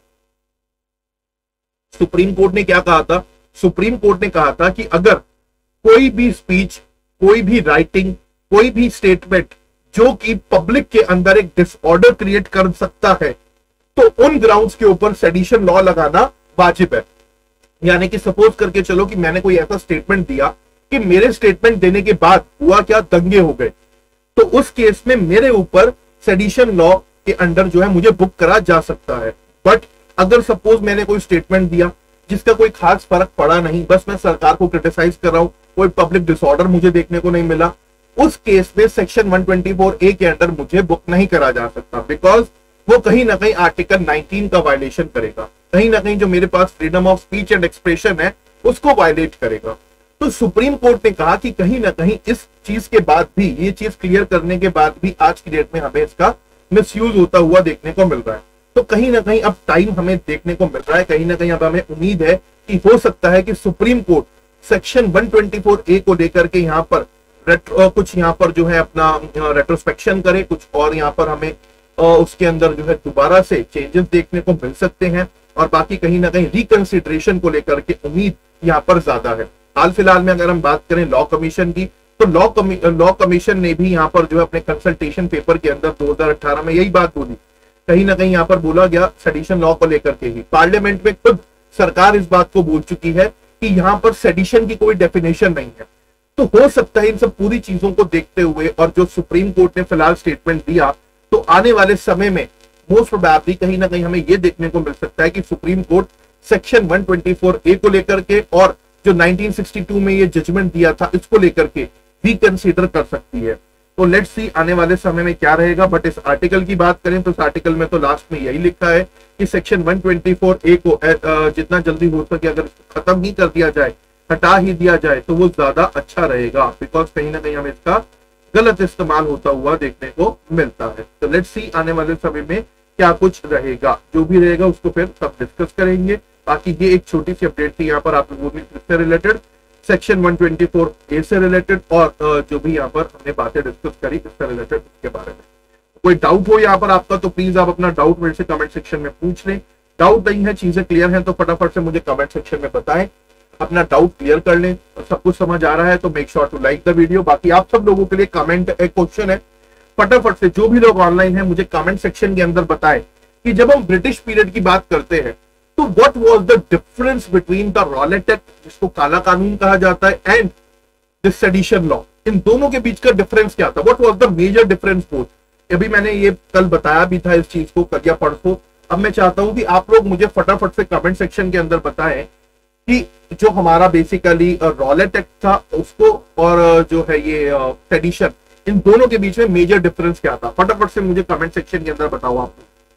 सुप्रीम कोर्ट ने क्या कहा था, सुप्रीम कोर्ट ने कहा था कि अगर कोई भी स्पीच, कोई भी राइटिंग, कोई भी स्टेटमेंट जो कि पब्लिक के अंदर एक डिसऑर्डर क्रिएट कर सकता है, तो उन ग्राउंड्स के ऊपर सेडिशन लॉ लगाना वाजिब है। यानी कि सपोज करके चलो कि मैंने कोई ऐसा स्टेटमेंट दिया कि मेरे स्टेटमेंट देने के बाद हुआ क्या, दंगे हो गए, तो उस केस में मेरे ऊपर सेडिशन लॉ के अंडर जो है मुझे बुक करा जा सकता है। बट अगर सपोज मैंने कोई स्टेटमेंट दिया जिसका कोई खास फर्क पड़ा नहीं, बस मैं सरकार को क्रिटिसाइज कर रहा हूं, कोई पब्लिक डिसऑर्डर मुझे देखने को नहीं मिला, उस केस में section one twenty four A के अंडर मुझे बुक नहीं करा जा सकता, बिकॉज वो कहीं ना कहीं आर्टिकल नाइनटीन का वायलेशन करेगा, कहीं ना कहीं जो मेरे पास freedom of speech and expression है उसको वायलेट करेगा। तो सुप्रीम कोर्ट ने कहा कि कहीं ना कहीं इस चीज के बाद भी, ये चीज क्लियर करने के बाद भी आज की डेट में हमें इसका मिसयूज होता हुआ देखने को मिल रहा है। तो कहीं ना कहीं अब टाइम हमें देखने को मिल रहा है, कहीं ना कहीं अब हमें उम्मीद है कि हो सकता है कि supreme court section one twenty four A को लेकर के यहाँ पर रेट्रो, कुछ यहाँ पर जो है अपना रेट्रोस्पेक्शन करे, कुछ और यहाँ पर हमें उसके अंदर जो है दोबारा से चेंजेस देखने को मिल सकते हैं, और बाकी कहीं ना कहीं रिकंसिडरेशन को लेकर के उम्मीद यहाँ पर ज्यादा है। हाल फिलहाल में अगर हम बात करें लॉ कमीशन की, तो लॉ कमी लॉ कमीशन ने भी यहाँ पर जो है अपने कंसल्टेशन पेपर के अंदर दो हज़ार अठारह में यही बात बोली। कहीं ना कहीं यहाँ पर बोला गया सेडिशन लॉ को लेकर के ही, पार्लियामेंट में खुद सरकार इस बात को बोल चुकी है कि यहाँ पर सेडिशन की कोई डेफिनेशन नहीं है। तो हो सकता है इन सब पूरी चीजों को देखते हुए और जो सुप्रीम कोर्ट ने फिलहाल स्टेटमेंट दिया, तो आने वाले समय में मोस्ट प्रोबेबली कहीं ना कहीं हमें यह देखने को मिल सकता है कि supreme court section one twenty four A को लेकर के और जो नाइनटीन सिक्सटी टू में ये जजमेंट दिया था इसको लेकर के रिकंसीडर कर सकती है। तो लेट्स सी आने वाले समय में क्या रहेगा। बट इस आर्टिकल की बात करें तो इस आर्टिकल में तो लास्ट में यही लिखा है कि section one twenty four A को जितना जल्दी हो सके अगर खत्म ही कर दिया जाए, हटा ही दिया जाए, तो वो ज्यादा अच्छा रहेगा, बिकॉज कहीं ना कहीं हमें इसका गलत इस्तेमाल होता हुआ देखने को मिलता है। तो लेट्स सी आने वाले समय में क्या कुछ रहेगा, जो भी रहेगा उसको फिर सब डिस्कस करेंगे। बाकी ये एक छोटी सी अपडेट थी यहाँ पर आप लोगों ने इससे related, section one twenty four A से रिलेटेड, और जो भी यहाँ पर हमने बातें डिस्कस करी इससे रिलेटेड उसके बारे में। कोई डाउट हो यहाँ पर आपका तो प्लीज आप अपना डाउट मेरे से कमेंट सेक्शन में पूछ लें। डाउट नहीं है, चीजें क्लियर हैं तो फटाफट से मुझे कमेंट सेक्शन में बताएं, अपना डाउट क्लियर कर लें। सब कुछ समझ आ रहा है तो make sure to like the video. बाकी आप सब लोगों के लिए कमेंट एक क्वेश्चन है, फटाफट से जो भी लोग ऑनलाइन है मुझे कमेंट सेक्शन के अंदर बताएं कि जब हम ब्रिटिश पीरियड की बात करते हैं तो what was the difference between the Rowlatt act, जिसको काला कानून कहा जाता है, एंड द सेडिशन लॉ। इन दोनों के बीच का डिफरेंस क्या था, what was the major difference both. अभी मैंने ये कल बताया भी था इस चीज को, कल या परसों। अब मैं चाहता हूं कि आप लोग मुझे फटाफट से कमेंट सेक्शन के अंदर बताएं कि जो हमारा बेसिकली रॉलेट एक्ट था उसको और जो है ये सेडिशन, इन दोनों के बीच में मेजर डिफरेंस क्या था। फटाफट से मुझे कमेंट सेक्शन के अंदर बताओ आप।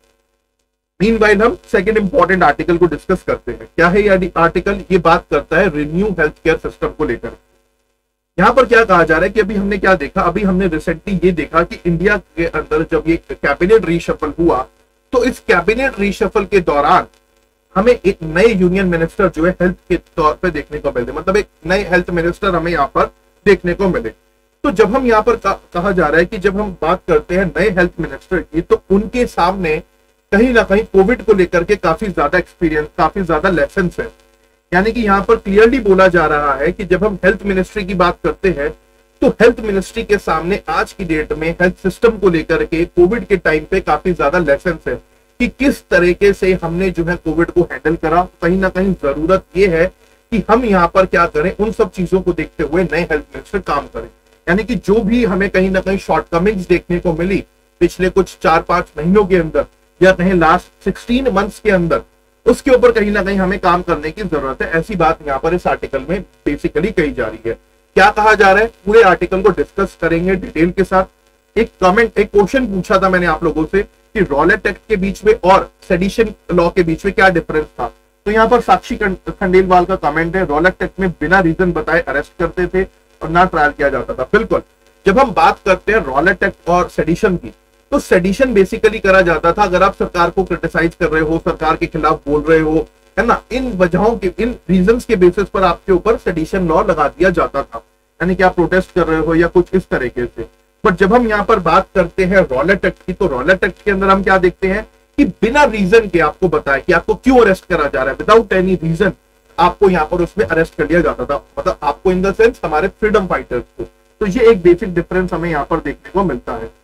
मीनवाइल हम सेकंड इंपॉर्टेंट आर्टिकल को डिस्कस करते हैं। क्या है ये आर्टिकल, ये बात करता है रिन्यू हेल्थ केयर सिस्टम को लेकर। यहाँ पर क्या कहा जा रहा है कि अभी हमने क्या देखा, अभी हमने रिसेंटली ये देखा कि इंडिया के अंदर जब ये कैबिनेट रीशफल हुआ तो इस कैबिनेट रीशफल के दौरान हमें एक नए यूनियन मिनिस्टर जो है हेल्थ के तौर पे देखने को मिलते, मतलब एक नए हेल्थ मिनिस्टर हमें यहाँ पर देखने को मिले। तो जब हम यहाँ पर कहा जा रहा है कि जब हम बात करते हैं नए हेल्थ मिनिस्टर की, तो उनके सामने कहीं ना कहीं कोविड को लेकर के काफी ज्यादा एक्सपीरियंस, काफी ज्यादा लेसन है। यानी कि यहाँ पर क्लियरली बोला जा रहा है कि जब हम हेल्थ मिनिस्ट्री की बात करते हैं तो हेल्थ मिनिस्ट्री के सामने आज की डेट में हेल्थ सिस्टम को लेकर के कोविड के टाइम पे काफी ज्यादा लेसन है कि किस तरीके से हमने जो है कोविड को हैंडल करा। कहीं ना कहीं जरूरत यह है कि हम यहाँ पर क्या करें, उन सब चीजों को देखते हुए नए हेल्थ मिनिस्टर काम करें। यानी कि जो भी हमें कहीं ना कहीं शॉर्टकमिंग्स देखने को मिली पिछले कुछ चार पांच महीनों के अंदर या कहीं लास्ट सिक्सटीन मंथ्स के अंदर, उसके ऊपर कहीं ना कहीं हमें काम करने की जरूरत है। ऐसी बात यहाँ पर इस आर्टिकल में बेसिकली कही जा रही है। क्या कहा जा रहा है, पूरे आर्टिकल को डिस्कस करेंगे डिटेल के साथ। एक कमेंट, एक क्वेश्चन पूछा था मैंने आप लोगों से कि रॉलेट एक्ट के बीच में और सेडिशन लॉ के बीच में क्या डिफरेंस था। तो यहाँ पर साक्षी खंडेलवाल का कमेंट है, रॉलेट एक्ट में बिना रीजन बताए अरेस्ट करते थे और ना ट्रायल किया जाता था। बिल्कुल, जब हम बात करते हैं रॉलेट एक्ट और सेडिशन की, तो सेडिशन बेसिकली करा जाता था अगर आप सरकार को क्रिटिसाइज कर रहे हो, सरकार के खिलाफ बोल रहे हो, है ना, इन वजहों के, इन रीजंस के बेसिस पर आपके ऊपर सेडिशन लॉ लगा दिया जाता था। यानी कि आप प्रोटेस्ट कर रहे हो या कुछ इस तरीके से। बट जब हम यहाँ पर बात करते हैं रॉलेट एक्ट की, तो रॉलेट एक्ट के अंदर हम क्या देखते हैं कि बिना रीजन के आपको बताया कि आपको क्यों अरेस्ट करा जा रहा है, विदाउट एनी रीजन आपको यहाँ पर उसमें अरेस्ट कर लिया जाता था, मतलब आपको इन द सेंस हमारे फ्रीडम फाइटर्स को। तो ये एक बेसिक डिफरेंस हमें यहाँ पर देखने को मिलता है।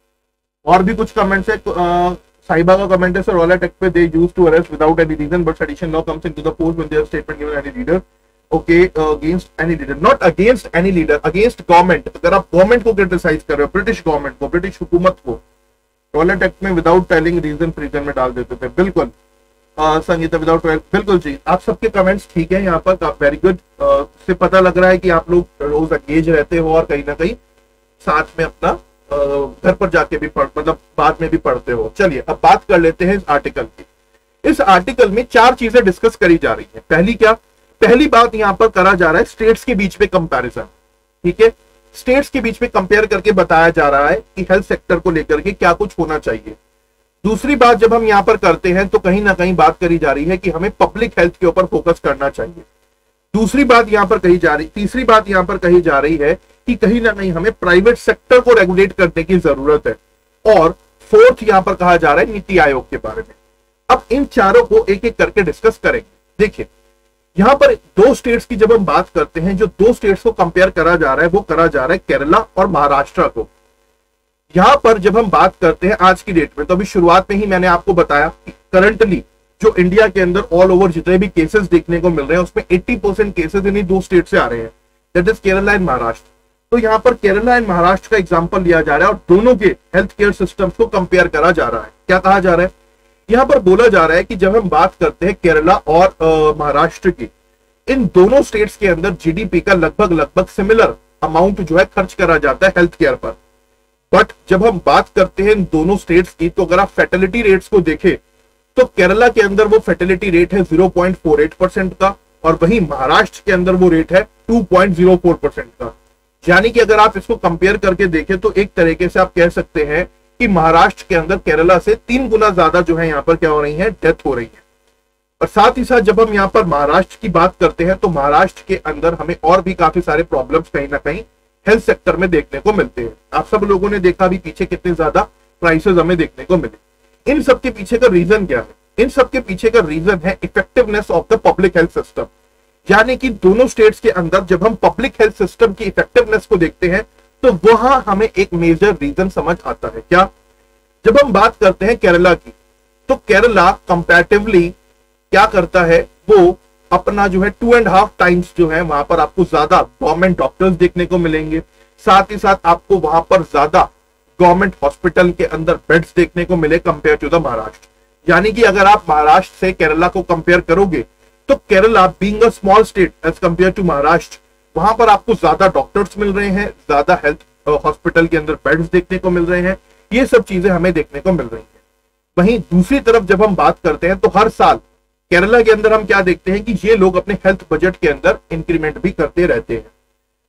और भी कुछ कमेंट्स है, साहिबा का कमेंट है, सर रॉलेट एक्ट पे they used to arrest without any reason but sedition law comes into the force when there statement given any leader. Okay, against any leader, not against any leader, against government. अगर आप government को criticise कर रहे हो, British government को, British हुकूमत को, Rowlatt act में विदाउट टेलिंग रीजन प्रीजन में डाल देते थे। बिल्कुल संगीता, विदाउट, बिल्कुल जी, आप सबके कमेंट्स ठीक है यहाँ पर, वेरी गुड। से पता लग रहा है कि आप लोग रोज एंगेज रहते हो और कहीं ना कहीं साथ में अपना घर पर जाके भी पढ़, मतलब बाद में भी पढ़ते हो। चलिए अब बात कर लेते हैं इस आर्टिकल की। इस आर्टिकल में चार चीजें डिस्कस करी जा रही है। पहली क्या, पहली बात यहाँ पर करा जा रहा है स्टेट्स के बीच में कंपैरिजन। ठीक है, स्टेट्स के बीच में कंपेयर करके बताया जा रहा है कि हेल्थ सेक्टर को लेकर के क्या कुछ होना चाहिए। दूसरी बात जब हम यहाँ पर करते हैं तो कहीं ना कहीं बात करी जा रही है कि हमें पब्लिक हेल्थ के ऊपर फोकस करना चाहिए। दूसरी बात यहाँ पर कही जा रही, तीसरी बात यहाँ पर कही जा रही है कि कहीं ना कहीं हमें प्राइवेट सेक्टर को रेगुलेट करने की जरूरत है। और फोर्थ यहाँ पर कहा जा रहा है नीति आयोग के बारे में। अब इन चारों को एक एक करके डिस्कस करेंगे। देखिए यहां पर दो स्टेट्स की जब हम बात करते हैं, जो दो स्टेट्स को कंपेयर करा जा रहा है वो करा जा रहा है केरला और महाराष्ट्र को। यहां पर जब हम बात करते हैं आज की डेट में, तो अभी शुरुआत में ही मैंने आपको बताया कि करंटली जो इंडिया के अंदर ऑल ओवर जितने भी केसेस देखने को मिल रहे हैं उसमें अस्सी परसेंट केसेस इन्हीं दो स्टेट से आ रहे हैं, that is Kerala and Maharashtra. तो यहाँ पर केरला एंड महाराष्ट्र का एग्जांपल लिया जा रहा है और दोनों के हेल्थ केयर सिस्टम्स को कंपेयर करा जा रहा है। क्या कहा जा रहा है, यहाँ पर बोला जा रहा है कि जब हम बात करते हैं केरला और महाराष्ट्र की, इन दोनों स्टेट्स के अंदर जीडीपी का लगभग लगभग सिमिलर अमाउंट जो है खर्च करा जाता है हेल्थ केयर पर। बट जब हम बात करते हैं इन दोनों स्टेट्स की, तो अगर आप फर्टिलिटी रेट्स को देखें तो केरला के अंदर वो फर्टिलिटी रेट है zero point four eight percent का और वहीं महाराष्ट्र के अंदर वो रेट है two point zero four percent का। यानी कि अगर आप इसको कंपेयर करके देखें तो एक तरीके से आप कह सकते हैं कि महाराष्ट्र के अंदर केरला से तीन गुना ज्यादा जो है यहाँ पर क्या हो रही है, डेथ हो रही है। और साथ ही साथ जब हम यहाँ पर महाराष्ट्र की बात करते हैं तो महाराष्ट्र के अंदर हमें और भी काफी सारे प्रॉब्लम्स कहीं ना कहीं हेल्थ सेक्टर में देखने को मिलते हैं। आप सब लोगों ने देखा भी पीछे कितने ज्यादा क्राइसिस हमें देखने को मिले। इन सबके पीछे का रीजन क्या है, इन सबके पीछे का रीजन है effectiveness of the public health system. यानी कि दोनों स्टेट्स के अंदर जब हम पब्लिक हेल्थ सिस्टम की इफेक्टिवनेस को देखते हैं तो वहां हमें एक मेजर रीजन समझ आता है। क्या, जब हम बात करते हैं केरला की, तो केरला कंपैरेटिवली क्या करता है, वो अपना जो है टू एंड हाफ टाइम्स जो है वहां पर आपको ज्यादा गवर्नमेंट डॉक्टर्स देखने को मिलेंगे। साथ ही साथ आपको वहां पर ज्यादा गवर्नमेंट हॉस्पिटल के अंदर बेड्स देखने को मिले कंपेयर टू द महाराष्ट्र। यानी कि अगर आप महाराष्ट्र से केरला को कंपेयर करोगे तो Kerala being a small state as compare to Maharashtra, वहां पर आपको ज्यादा डॉक्टर्स मिल रहे हैं, ज्यादा हेल्थ हॉस्पिटल के अंदर बेड्स देखने को मिल रहे हैं। ये सब चीजें हमें देखने को मिल रही हैं। वहीं दूसरी तरफ जब हम बात करते हैं तो हर साल केरला के अंदर हम क्या देखते हैं कि ये लोग अपने हेल्थ बजट के अंदर इंक्रीमेंट भी करते रहते हैं।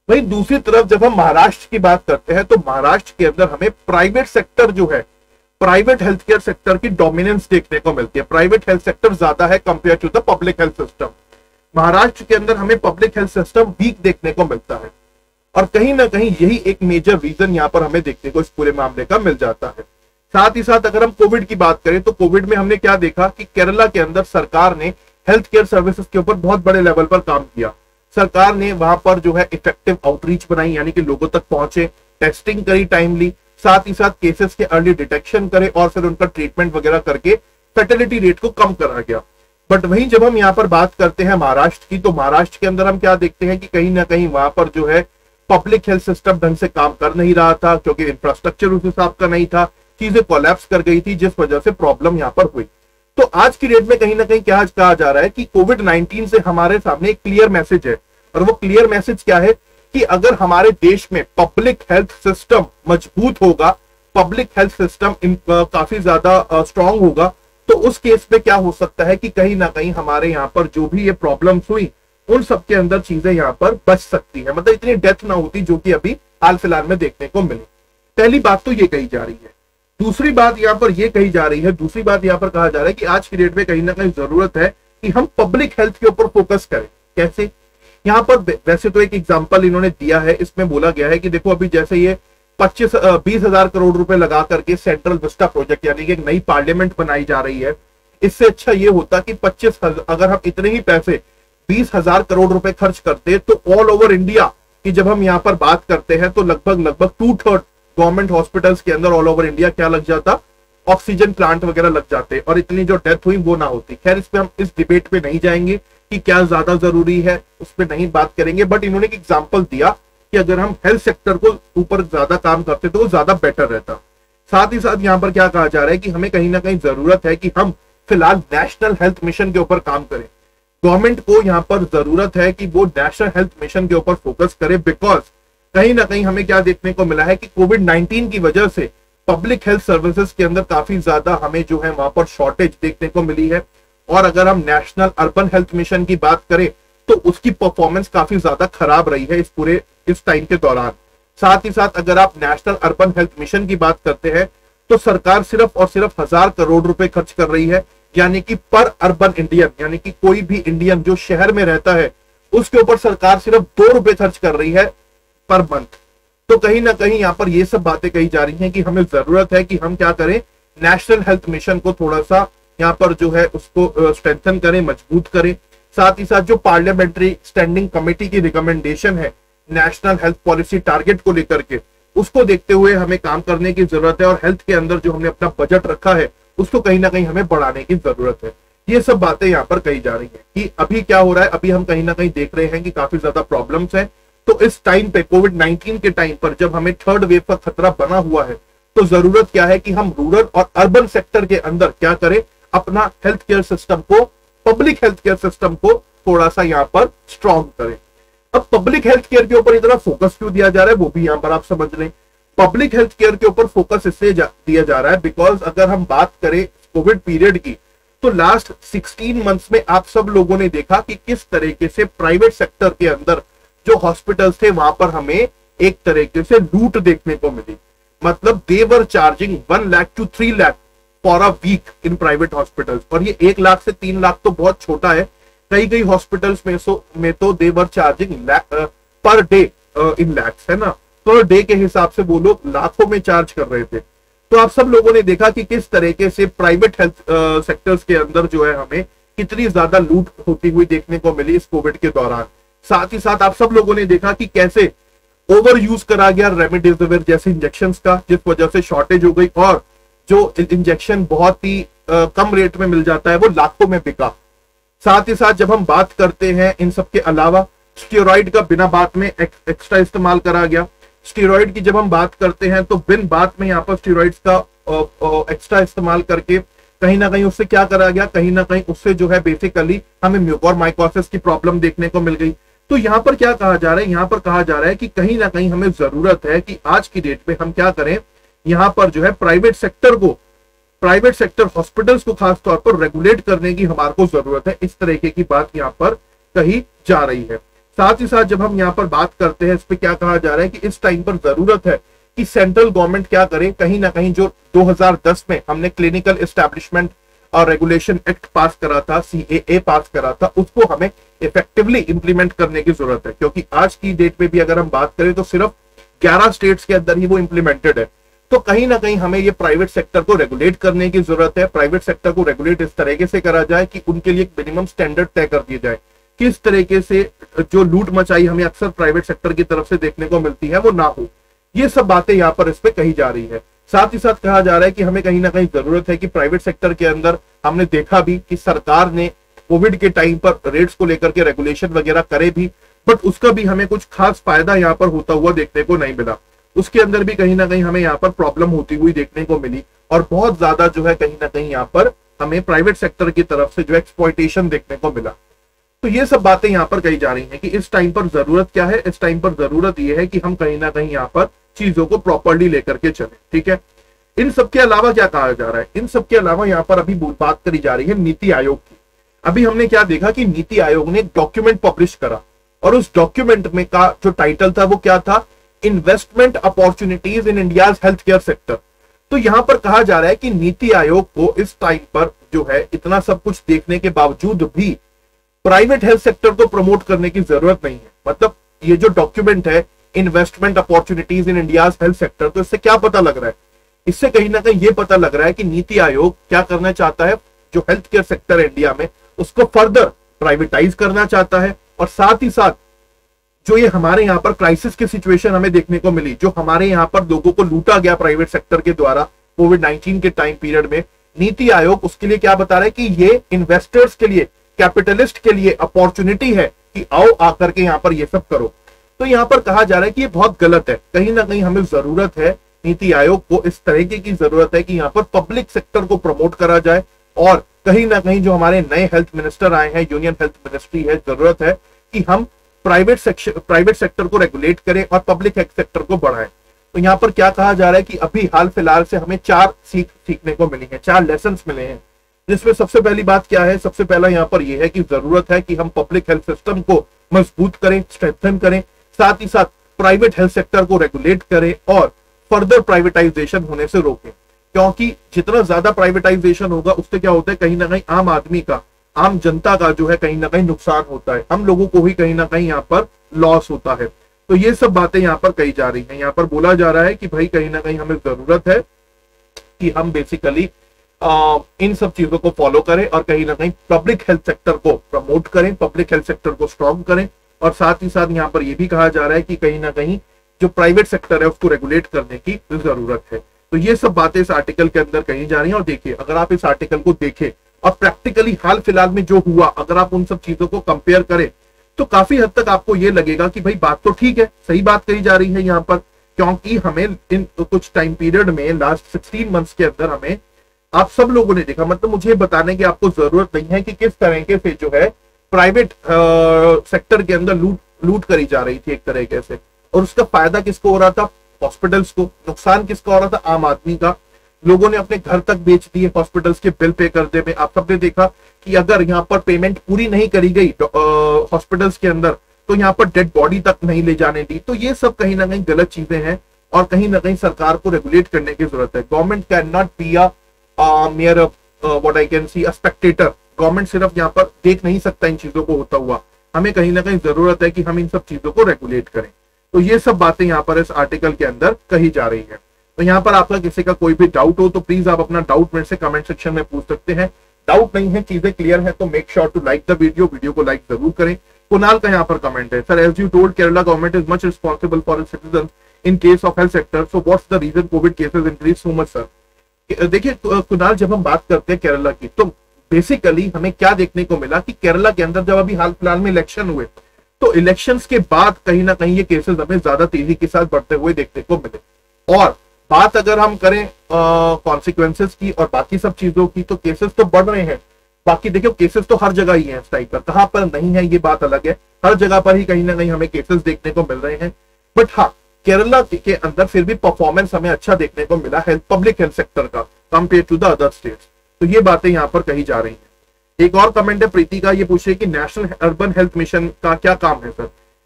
वहीं दूसरी तरफ जब हम महाराष्ट्र की बात करते हैं तो महाराष्ट्र के अंदर हमें प्राइवेट सेक्टर जो है, प्राइवेट हेल्थ केयर सेक्टर की डोमिनेंस देखने को मिलती है। प्राइवेट हेल्थ सेक्टर ज्यादा है compare to the public health system. Maharashtra के अंदर हमें पब्लिक हेल्थ सिस्टम वीक देखने को मिलता है, और कहीं ना कहीं यही एक मेजर रीजन यहाँ पर हमें देखने को इस पूरे मामले का मिल जाता है। साथ ही साथ अगर हम कोविड की बात करें तो कोविड में हमने क्या देखा कि केरला के अंदर सरकार ने हेल्थ केयर सर्विसेज के ऊपर बहुत बड़े लेवल पर काम किया। सरकार ने वहां पर जो है इफेक्टिव आउटरीच बनाई, यानी कि लोगों तक पहुंचे, टेस्टिंग करी टाइमली, साथ ही साथ केसेस के अर्ली डिटेक्शन करे और फिर उनका ट्रीटमेंट वगैरह करके फर्टिलिटी रेट को कम करा गया। बट वहीं जब हम यहाँ पर बात करते हैं महाराष्ट्र की, तो महाराष्ट्र के अंदर हम क्या देखते हैं कि कहीं ना कहीं वहां पर जो है पब्लिक हेल्थ सिस्टम ढंग से काम कर नहीं रहा था, क्योंकि इंफ्रास्ट्रक्चर उस हिसाब का नहीं था, चीजें कोलैप्स कर गई थी, जिस वजह से प्रॉब्लम यहाँ पर हुई। तो आज की डेट में कहीं ना कहीं क्या कहा जा रहा है कि कोविड नाइनटीन से हमारे सामने एक क्लियर मैसेज है, और वो क्लियर मैसेज क्या है कि अगर हमारे देश में पब्लिक हेल्थ सिस्टम मजबूत होगा, पब्लिक हेल्थ सिस्टम काफी ज्यादा स्ट्रांग होगा, तो उस केस में क्या हो सकता है कि कहीं ना कहीं हमारे यहाँ पर जो भी ये प्रॉब्लम्स हुई उन सब के अंदर चीजें यहाँ पर बच सकती है, मतलब इतनी डेथ ना होती जो कि अभी हाल फिलहाल में देखने को मिली। पहली बात तो ये कही जा रही है। दूसरी बात यहाँ पर ये कही जा रही है दूसरी बात यहाँ पर कहा जा रहा है कि आज की डेट में कहीं ना कहीं जरूरत है कि हम पब्लिक हेल्थ के ऊपर फोकस करें। कैसे? यहाँ पर वैसे तो एक एग्जाम्पल इन्होंने दिया है, इसमें बोला गया है कि देखो अभी जैसे ये पच्चीस बीस हजार करोड़ रुपए लगा करके सेंट्रल विस्टा प्रोजेक्ट यानी कि एक नई पार्लियामेंट बनाई जा रही है, इससे अच्छा ये होता कि पच्चीस अगर हम इतने ही पैसे बीस हजार करोड़ रुपए खर्च करते तो ऑल ओवर इंडिया की जब हम यहाँ पर बात करते हैं तो लगभग लगभग टू थर्ड गवर्नमेंट हॉस्पिटल्स के अंदर ऑल ओवर इंडिया क्या लग जाता, ऑक्सीजन प्लांट वगैरह लग जाते, और इतनी जो डेथ हुई वो ना होती। खैर इस पे हम इस डिबेट पे नहीं जाएंगे कि क्या ज्यादा जरूरी है, उस पर नहीं बात करेंगे, बट इन्होंने एक एग्जाम्पल दिया कि अगर हम हेल्थ सेक्टर को ऊपर ज्यादा काम करते तो वो ज्यादा बेटर रहता। साथ ही साथ यहाँ पर क्या कहा जा रहा है कि हमें कहीं ना कहीं जरूरत है कि हम फिलहाल नेशनल हेल्थ मिशन के ऊपर काम करें। गवर्नमेंट को यहाँ पर जरूरत है कि वो नेशनल हेल्थ मिशन के ऊपर फोकस करे, बिकॉज कहीं ना कहीं हमें क्या देखने को मिला है कि कोविड नाइनटीन की वजह से पब्लिक हेल्थ सर्विसेज के अंदर काफी ज्यादा हमें जो है वहां पर शॉर्टेज देखने को मिली है, और अगर हम नेशनल अर्बन हेल्थ मिशन की बात करें तो उसकी परफॉर्मेंस काफी ज्यादा खराब रही है इस पूरे इस टाइम के दौरान। साथ ही साथ अगर आप नेशनल अर्बन हेल्थ मिशन की बात करते हैं तो सरकार सिर्फ और सिर्फ हजार करोड़ रुपए खर्च कर रही है, यानी कि पर अर्बन इंडियन, यानी कि कोई भी इंडियन जो शहर में रहता है उसके ऊपर सरकार सिर्फ दो रुपए खर्च कर रही है पर मंथ। तो कहीं ना कहीं यहाँ पर ये सब बातें कही जा रही हैं कि हमें जरूरत है कि हम क्या करें, नेशनल हेल्थ मिशन को थोड़ा सा यहाँ पर जो है उसको स्ट्रेंथन करें, मजबूत करें। साथ ही साथ जो पार्लियामेंट्री स्टैंडिंग कमेटी की रिकमेंडेशन है नेशनल हेल्थ पॉलिसी टारगेट को लेकर के, उसको देखते हुए हमें काम करने की जरूरत है, और हेल्थ के अंदर जो हमने अपना बजट रखा है उसको कहीं ना कहीं हमें बढ़ाने की जरूरत है। ये सब बातें यहाँ पर कही जा रही है कि अभी क्या हो रहा है, अभी हम कहीं ना कहीं देख रहे हैं कि काफी ज्यादा प्रॉब्लम्स है। तो इस टाइम पे कोविड नाइनटीन के टाइम पर जब हमें थर्ड वेव का खतरा बना हुआ है तो जरूरत क्या है कि हम रूरल और अर्बन सेक्टर के अंदर क्या करें, अपना हेल्थ केयर सिस्टम को, पब्लिक हेल्थ केयर सिस्टम को थोड़ा सा यहाँ पर स्ट्रॉन्ग करें। अब पब्लिक हेल्थ केयर के ऊपर इतना फोकस क्यों दिया जा रहा है वो भी यहाँ पर आप समझ लें। पब्लिक हेल्थ केयर के ऊपर फोकस इसलिए दिया जा रहा है बिकॉज अगर हम बात करें कोविड पीरियड की तो लास्ट सिक्सटीन मंथ्स में आप सब लोगों ने देखा कि किस तरीके से प्राइवेट सेक्टर के अंदर जो हॉस्पिटल्स थे वहां पर हमें एक तरीके से लूट देखने को मिली। मतलब they were charging one lakh to three lakh for a week in private hospitals, और ये एक लाख से तीन लाख तो बहुत छोटा है, कई कई हॉस्पिटल्स में सो में तो they were charging per day in lakhs, है ना, पर डे के हिसाब से वो लोग लाखों में चार्ज कर रहे थे। तो आप सब लोगों ने देखा कि किस तरीके से प्राइवेट हेल्थ सेक्टर्स के अंदर जो है हमें कितनी ज्यादा लूट होती हुई देखने को मिली इस कोविड के दौरान। साथ ही साथ आप सब लोगों ने देखा कि कैसे ओवर यूज करा गया रेमडेसिविर जैसे इंजेक्शंस का, जिस वजह से शॉर्टेज हो गई, और जो इंजेक्शन बहुत ही आ, कम रेट में मिल जाता है वो लाखों में बिका। साथ ही साथ जब हम बात करते हैं इन सब के अलावा स्टेरॉइड का बिना बात में एक, एक्स्ट्रा इस्तेमाल करा गया। स्टेरॉइड की जब हम बात करते हैं तो बिन बात में यहाँ पर स्टेरॉइड्स का एक्स्ट्रा इस्तेमाल करके कहीं ना कहीं उससे क्या करा गया, कहीं ना कहीं उससे जो है बेसिकली हमें म्यूकोरमाइकोसिस की प्रॉब्लम देखने को मिल गई। तो यहाँ पर क्या कहा जा रहा है, यहाँ पर कहा जा रहा है कि कहीं ना कहीं हमें जरूरत है कि आज की डेट में हम क्या करें, यहाँ पर जो है प्राइवेट सेक्टर को, प्राइवेट सेक्टर हॉस्पिटल्स को खास तौर पर रेगुलेट करने की हमारे को जरूरत है। इस तरीके की बात यहाँ पर कही जा रही है। साथ ही साथ जब हम यहाँ पर बात करते हैं, इस पे क्या कहा जा रहा है कि इस टाइम पर जरूरत है कि सेंट्रल गवर्नमेंट क्या करे, कहीं ना कहीं जो दो हज़ार दस में हमने क्लिनिकल एस्टैब्लिशमेंट और रेगुलेशन एक्ट पास करा था, सी ए ए पास करा था, उसको हमें इफेक्टिवली इंप्लीमेंट करने की जरूरत है। क्योंकि आज की डेट में भी अगर हम बात करें तो सिर्फ ग्यारह स्टेट्स के अंदर ही वो इंप्लीमेंटेड है। तो कहीं ना कहीं हमें ये प्राइवेट सेक्टर को रेगुलेट करने की जरूरत है। प्राइवेट सेक्टर को रेगुलेट इस तरीके से करा जाए कि उनके लिए एक मिनिमम स्टैंडर्ड तय कर दिए जाए, किस तरीके से जो लूट मचाई हमें अक्सर प्राइवेट सेक्टर की तरफ से देखने को मिलती है वो ना हो। ये सब बातें यहाँ पर इस पे कही जा रही है। साथ ही साथ कहा जा रहा है कि हमें कहीं ना कहीं जरूरत है कि प्राइवेट सेक्टर के अंदर, हमने देखा भी कि सरकार ने कोविड के टाइम पर रेट्स को लेकर के रेगुलेशन वगैरह करे भी, बट उसका भी हमें कुछ खास फायदा यहाँ पर होता हुआ देखने को नहीं मिला। उसके अंदर भी कहीं ना कहीं हमें यहाँ पर प्रॉब्लम होती हुई देखने को मिली और बहुत ज्यादा जो है कहीं ना कहीं यहाँ पर हमें प्राइवेट सेक्टर की तरफ से जो एक्सप्लॉयटेशन देखने को मिला। तो ये सब बातें यहाँ पर कही जा रही हैं कि इस टाइम पर जरूरत क्या है। इस टाइम पर जरूरत यह है कि हम कहीं ना कहीं यहाँ पर चीजों को प्रॉपरली लेकर के चले, ठीक है। इन सब के अलावा क्या कहा जा रहा है, इन सब के अलावा यहाँ पर अभी बात करी जा रही है नीति आयोग की। अभी हमने क्या देखा कि नीति आयोग ने एक डॉक्यूमेंट पब्लिश करा और उस डॉक्यूमेंट में का जो टाइटल था वो क्या था, investment opportunities in India's health care sector. तो यहां पर कहा जा रहा है कि नीति आयोग को इस टाइम पर जो है इतना सब कुछ देखने के बावजूद भी प्राइवेट हेल्थ सेक्टर को प्रमोट करने की जरूरत नहीं है। मतलब ये जो डॉक्यूमेंट है investment opportunities in India's health sector, तो इससे क्या पता लग रहा है, इससे कहीं ना कहीं ये पता लग रहा है कि नीति आयोग क्या करना चाहता है, जो हेल्थ केयर सेक्टर है इंडिया में उसको फर्दर प्राइवेटाइज करना चाहता है। और साथ ही साथ जो ये हमारे यहाँ पर क्राइसिस की सिचुएशन हमें देखने को मिली, जो हमारे यहाँ पर लोगों को लूटा गया प्राइवेट सेक्टर के द्वारा कोविड नाइनटीन के टाइम पीरियड में, नीति आयोग उसके लिए क्या बता रहा है कि ये इन्वेस्टर्स के लिए, कैपिटलिस्ट के लिए अपॉर्चुनिटी है कि आओ आकर के यहाँ पर ये सब करो। तो यहाँ पर कहा जा रहा है कि ये बहुत गलत है। कहीं ना कहीं हमें जरूरत है, नीति आयोग को इस तरीके की जरूरत है कि यहाँ पर पब्लिक सेक्टर को प्रमोट करा जाए और कहीं ना कहीं जो हमारे नए हेल्थ मिनिस्टर आए हैं, यूनियन हेल्थ मिनिस्ट्री है, जरूरत है कि हम प्राइवेट सेक्टर प्राइवेट सेक्टर को रेगुलेट करें और पब्लिक हेल्थ सेक्टर को बढ़ाएं। तो यहाँ पर क्या कहा जा रहा है कि अभी हाल फिलहाल से हमें चार सीख सीखने को मिली है, चार लेसन मिले हैं, जिसमें सबसे पहली बात क्या है, सबसे पहला यहाँ पर यह है कि जरूरत है कि हम पब्लिक हेल्थ सिस्टम को मजबूत करें, स्ट्रेंथन करें, साथ ही साथ प्राइवेट हेल्थ सेक्टर को रेगुलेट करें और फर्दर प्राइवेटाइजेशन होने से रोकें। क्योंकि जितना ज्यादा प्राइवेटाइजेशन होगा उससे क्या होता है, कहीं ना कहीं आम आदमी का, आम जनता का जो है कहीं ना कहीं नुकसान होता है, हम लोगों को ही कहीं ना कहीं यहाँ पर लॉस होता है। तो ये सब बातें यहाँ पर कही जा रही हैं। यहाँ पर बोला जा रहा है कि भाई कहीं ना कहीं हमें जरूरत है कि हम बेसिकली आ, इन सब चीजों को फॉलो करें और कहीं ना कहीं पब्लिक हेल्थ सेक्टर को प्रमोट करें, पब्लिक हेल्थ सेक्टर को स्ट्रॉन्ग करें। और साथ ही साथ यहाँ पर यह भी कहा जा रहा है कि कहीं ना कहीं जो प्राइवेट सेक्टर है उसको रेगुलेट करने की जरूरत है। तो ये सब बातें इस आर्टिकल के अंदर कही जा रही हैं। और देखिए, अगर आप इस आर्टिकल को देखें और प्रैक्टिकली हाल फिलहाल में जो हुआ, अगर आप उन सब चीजों को कंपेयर करें तो काफी हद तक आपको ये लगेगा कि भाई बात तो ठीक है, सही बात कही जा रही है यहाँ पर। क्योंकि हमें इन कुछ टाइम पीरियड में, लास्ट सिक्सटीन मंथ्स के अंदर हमें, आप सब लोगों ने देखा, मतलब मुझे बताने की आपको जरूरत नहीं है कि किस तरीके से जो है प्राइवेट सेक्टर के अंदर लूट लूट करी जा रही थी एक तरीके से। और उसका फायदा किसको हो रहा था, हॉस्पिटल्स को। नुकसान किसका हो रहा था, आम आदमी का। लोगों ने अपने घर तक बेच दिए हॉस्पिटल्स के बिल पे करने में। आप सबने देखा कि अगर यहाँ पर पेमेंट पूरी नहीं करी गई हॉस्पिटल्स के अंदर तो यहाँ पर डेड बॉडी तक नहीं ले जाने दी। तो ये सब कहीं ना कहीं गलत चीजें हैं और कहीं ना कहीं सरकार को रेगुलेट करने की जरूरत है। Government can not be a mere what I can see a spectator. Government सिर्फ यहाँ पर देख नहीं सकता इन चीजों को होता हुआ। हमें कहीं ना कहीं जरूरत है कि हम इन सब चीजों को रेगुलेट करें। तो ये सब बातें यहाँ पर इस आर्टिकल के अंदर कही जा रही है। तो यहाँ पर आपका किसी का कोई भी डाउट हो तो प्लीज आप अपना डाउट मेरे से कमेंट सेक्शन में पूछ सकते हैं। डाउट नहीं है, चीजें क्लियर है तो make sure to like the video video को लाइक जरूर करें। कुणाल का यहाँ पर कमेंट है, sir as you told Kerala government is much responsible for its citizen in case of health sector, so what's the reason covid cases increase so much sir. देखिए कुणाल, जब हम बात करते हैं केरला की तो बेसिकली हमें क्या देखने को मिला कि केरला के अंदर जब अभी हाल फिलहाल में इलेक्शन हुए तो इलेक्शंस के बाद कहीं ना कहीं ये केसेस हमें ज्यादा तेजी के साथ बढ़ते हुए देखने को मिले। और बात अगर हम करें कॉन्सिक्वेंसेस की और बाकी सब चीजों की तो केसेस तो बढ़ रहे हैं। बाकी देखियो केसेस तो हर जगह ही है, इस टाइप पर कहां पर नहीं है ये बात अलग है, हर जगह पर ही कहीं ना कहीं हमें केसेस देखने को मिल रहे हैं। बट हाँ, केरला के अंदर फिर भी परफॉर्मेंस हमें अच्छा देखने को मिला हेल्थ पब्लिक हेल्थ सेक्टर का compare to the other states. तो ये बातें यहाँ पर कही जा रही हैं। एक और कमेंट है प्रीति का, ये पूछे कि नेशनल अर्बन हेल्थ मिशन का क्या काम है सर।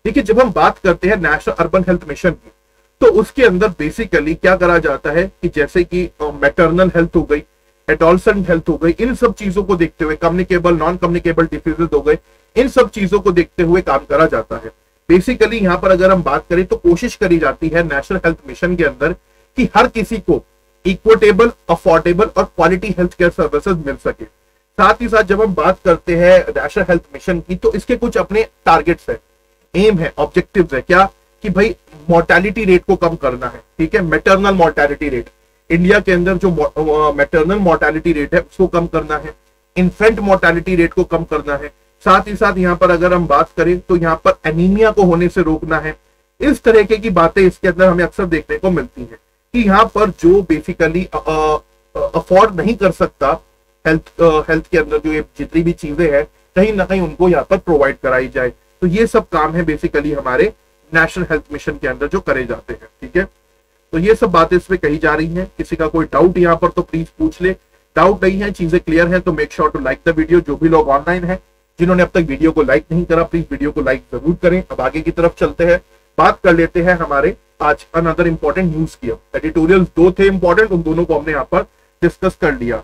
देखिए, जब हम बात करते हैं नेशनल अर्बन हेल्थ मिशन की, तो उसके अंदर बेसिकली क्या करा जाता है कि जैसे कि मैटरनल हेल्थ हो गई, एडोलसेंट हेल्थ हो गई, इन सब चीजों को देखते हुए, कम्युनिकेबल नॉन कम्युनिकेबल डिसीजेज हो गए, इन सब चीजों को देखते हुए काम करा जाता है। बेसिकली यहाँ पर अगर हम बात करें तो कोशिश करी जाती है नेशनल हेल्थ मिशन के अंदर कि हर किसी को इक्विटेबल, अफोर्डेबल और क्वालिटी हेल्थ केयर सर्विसेज मिल सके। साथ ही साथ जब हम बात करते हैं नेशनल हेल्थ मिशन की, तो इसके कुछ अपने टारगेट्स है, एम है, ऑब्जेक्टिव्स है, क्या कि भाई मोर्टेलिटी रेट को कम करना है, ठीक है, मैटरनल मोर्टेलिटी रेट, इंडिया के अंदर जो मैटरनल मोर्टेलिटी रेट है उसको कम करना है, इन्फेंट मोर्टेलिटी रेट को कम करना है। साथ ही साथ यहाँ पर अगर हम बात करें तो यहाँ पर एनीमिया को होने से रोकना है। इस तरह की बातें इसके अंदर हमें अक्सर देखने को मिलती है कि यहाँ पर जो बेसिकली अफोर्ड नहीं कर सकता हेल्थ हेल्थ के अंदर जो ये जितनी भी चीजें हैं, कहीं ना कहीं उनको यहाँ पर प्रोवाइड कराई जाए। तो ये सब काम है बेसिकली हमारे नेशनल हेल्थ मिशन के अंदर जो करे जाते हैं, ठीक है। तो ये सब बातें इसमें कही जा रही हैं। किसी का कोई डाउट यहाँ पर तो प्लीज पूछ ले, डाउट नहीं है, चीजें क्लियर है तो make sure to like the video. जो भी लोग ऑनलाइन है, जिन्होंने अब तक वीडियो को लाइक नहीं करा, प्लीज वीडियो को लाइक जरूर करें। अब आगे की तरफ चलते हैं, बात कर लेते हैं हमारे आज अनदर इंपॉर्टेंट न्यूज की। एडिटोरियल्स दो थे इंपॉर्टेंट, उन दोनों को हमने यहाँ पर डिस्कस कर लिया।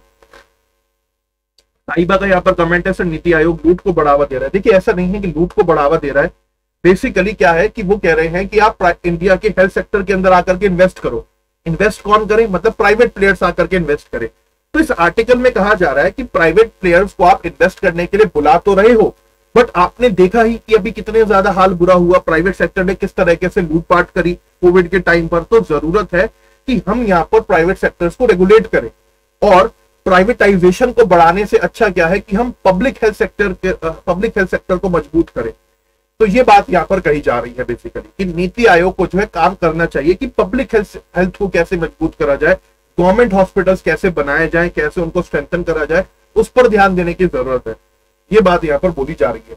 साहिबा का यहाँ पर कमेंट है, सर नीति आयोग लूट को बढ़ावा दे रहा है। देखिए, ऐसा नहीं है कि लूट को बढ़ावा दे रहा है। बेसिकली क्या है कि वो कह रहे हैं कि आप इंडिया के हेल्थ सेक्टर के अंदर आकर के इन्वेस्ट करो। इन्वेस्ट कौन करे? मतलब प्राइवेट प्लेयर्स आकर के इन्वेस्ट करें। तो इस आर्टिकल में कहा जा रहा है कि प्राइवेट प्लेयर्स को आप इन्वेस्ट करने के लिए बुला तो रहे हो, बट आपने देखा ही कि अभी कितने ज्यादा हाल बुरा हुआ, प्राइवेट सेक्टर ने किस तरीके से लूटपाट करी कोविड के टाइम पर। तो जरूरत है कि हम यहाँ पर प्राइवेट सेक्टर्स को रेगुलेट करें, और प्राइवेटाइजेशन को बढ़ाने से अच्छा क्या है कि हम पब्लिक हेल्थ सेक्टर के पब्लिक हेल्थ सेक्टर को मजबूत करें। तो ये बात यहाँ पर कही जा रही है बेसिकली कि नीति आयोग को जो है काम करना चाहिए कि पब्लिक हेल्थ हेल्थ को कैसे मजबूत करा जाए, गवर्नमेंट हॉस्पिटल्स कैसे बनाए जाए, कैसे उनको स्ट्रेंथन करा जाए, उस पर ध्यान देने की जरूरत है। ये बात यहाँ पर बोली जा रही है।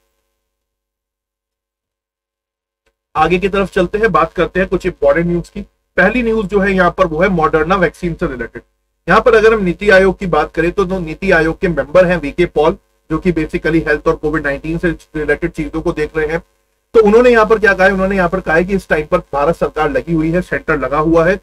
आगे की तरफ चलते हैं, बात करते हैं कुछ इंपॉर्टेंट न्यूज की। पहली न्यूज जो है यहाँ पर वो है मॉडर्ना वैक्सीन से रिलेटेड। यहाँ पर अगर हम नीति आयोग की बात करें तो, तो नीति आयोग के मेंबर हैं वीके पॉल, जो कि बेसिकली हेल्थ और कोविड नाइनटीन से रिलेटेड चीजों को देख रहे हैं। तो उन्होंने यहाँ पर क्या कहा है, उन्होंने यहाँ पर कहा है कि इस टाइम पर भारत सरकार लगी हुई है, सेंटर लगा हुआ है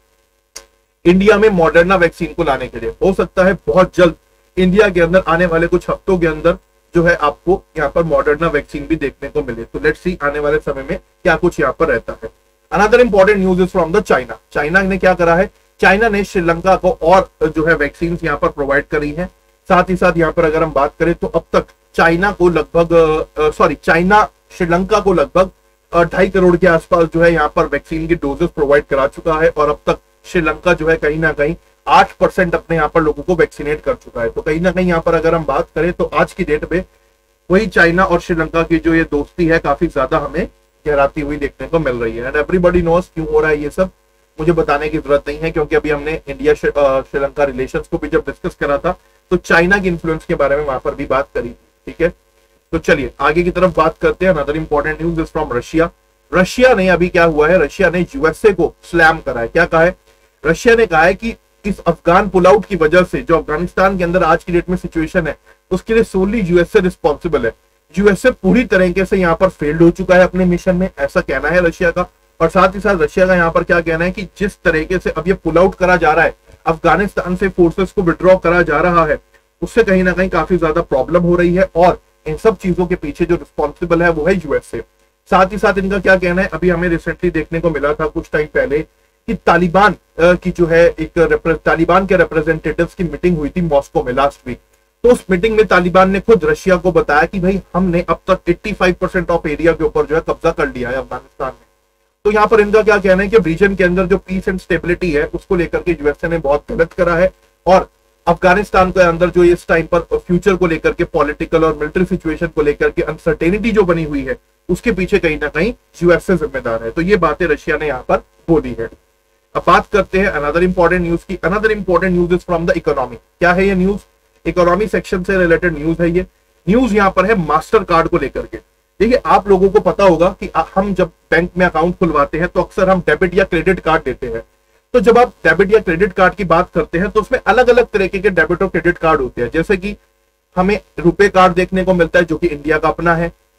इंडिया में मॉडर्ना वैक्सीन को लाने के लिए। हो सकता है बहुत जल्द इंडिया के अंदर आने वाले कुछ हफ्तों के अंदर जो है आपको यहाँ पर मॉडर्ना वैक्सीन भी देखने को मिले। तो लेट्स सी आने वाले समय में क्या कुछ यहाँ पर रहता है। Another important news is from the China. China ने क्या करा है, चाइना ने श्रीलंका को और जो है वैक्सीन यहाँ पर प्रोवाइड करी है। साथ ही साथ यहाँ पर अगर हम बात करें तो अब तक चाइना को लगभग सॉरी चाइना श्रीलंका को लगभग ढाई करोड़ के आसपास जो है यहाँ पर वैक्सीन की डोजेस प्रोवाइड करा चुका है, और अब तक श्रीलंका जो है कहीं ना कहीं आठ परसेंट अपने यहाँ पर लोगों को वैक्सीनेट कर चुका है। तो कहीं ना कहीं यहाँ पर अगर हम बात करें तो आज की डेट में वही चाइना और श्रीलंका की जो ये दोस्ती है काफी ज्यादा हमें गहराती हुई देखने को मिल रही है। एंड एवरीबॉडी नोस क्यों हो रहा है ये सब, मुझे बताने की जरूरत नहीं है, क्योंकि अभी हमने इंडिया श्रीलंका रिलेशंस को भी जब डिस्कस करा था तो चाइना की इन्फ्लुएंस के बारे में वहां पर भी बात करी थी, ठीक है। तो चलिए आगे की तरफ बात करते हैं। Another important news is from Russia. Russia ने अभी क्या हुआ है, रशिया ने यूएसए को स्लैम करा है। क्या कहा है, रशिया ने कहा है कि इस अफगान पुल आउट की वजह से जो अफगानिस्तान के अंदर आज की डेट में सिचुएशन है, उसके लिए सोनली यूएसए रिस्पॉन्सिबल है। यूएसए पूरी तरीके से यहाँ पर फेल्ड हो चुका है अपने मिशन में, ऐसा कहना है रशिया का। और साथ ही साथ रशिया का यहाँ पर क्या कहना है कि जिस तरीके से अब ये पुल आउट करा जा रहा है, अफगानिस्तान से फोर्सेस को विड्रॉ करा जा रहा है, उससे कहीं ना कहीं काफी ज्यादा प्रॉब्लम हो रही है, और इन सब चीजों के पीछे जो रिस्पॉन्सिबल है वो है यूएसए। साथ ही साथ इनका क्या कहना है, अभी हमें रिसेंटली देखने को मिला था कुछ टाइम पहले कि तालिबान की जो है एक तालिबान के रिप्रेजेंटेटिव्स की मीटिंग हुई थी मॉस्को में लास्ट वीक। तो उस मीटिंग में तालिबान ने खुद रशिया को बताया कि भाई हमने अब तक पचासी परसेंट ऑफ एरिया के ऊपर जो है कब्जा कर लिया है अफगानिस्तान में। तो यहाँ पर इनका क्या कहना है कि रीजन के अंदर जो पीस एंड स्टेबिलिटी है उसको लेकर के यूएसए ने बहुत गलत करा है, और अफगानिस्तान के अंदर जो इस टाइम पर फ्यूचर को लेकर के पॉलिटिकल और मिलिट्री सिचुएशन को लेकर के अनसर्टेनिटी जो बनी हुई है उसके पीछे कहीं ना कहीं यूएसए जिम्मेदार है। तो ये बातें रशिया ने यहाँ पर बोली है। अब बात करते हैं अनदर इंपॉर्टेंट न्यूज की। Another important news is from the economy. क्या है ये न्यूज, इकोनॉमी सेक्शन से रिलेटेड न्यूज है। ये न्यूज यहाँ पर है मास्टर कार्ड को लेकर के। देखिए, आप लोगों को पता होगा कि हम जब बैंक में अकाउंट खुलवाते हैं तो अक्सर हम डेबिट या क्रेडिट कार्ड देते हैं। तो जब आप डेबिट या क्रेडिट कार्ड की बात करते हैं तो उसमें अलग अलग तरीके के डेबिट और क्रेडिट कार्ड होते हैं। जैसे कि हमें रुपए कार्ड देखने को मिलता है जो कि इंडिया का अपना है,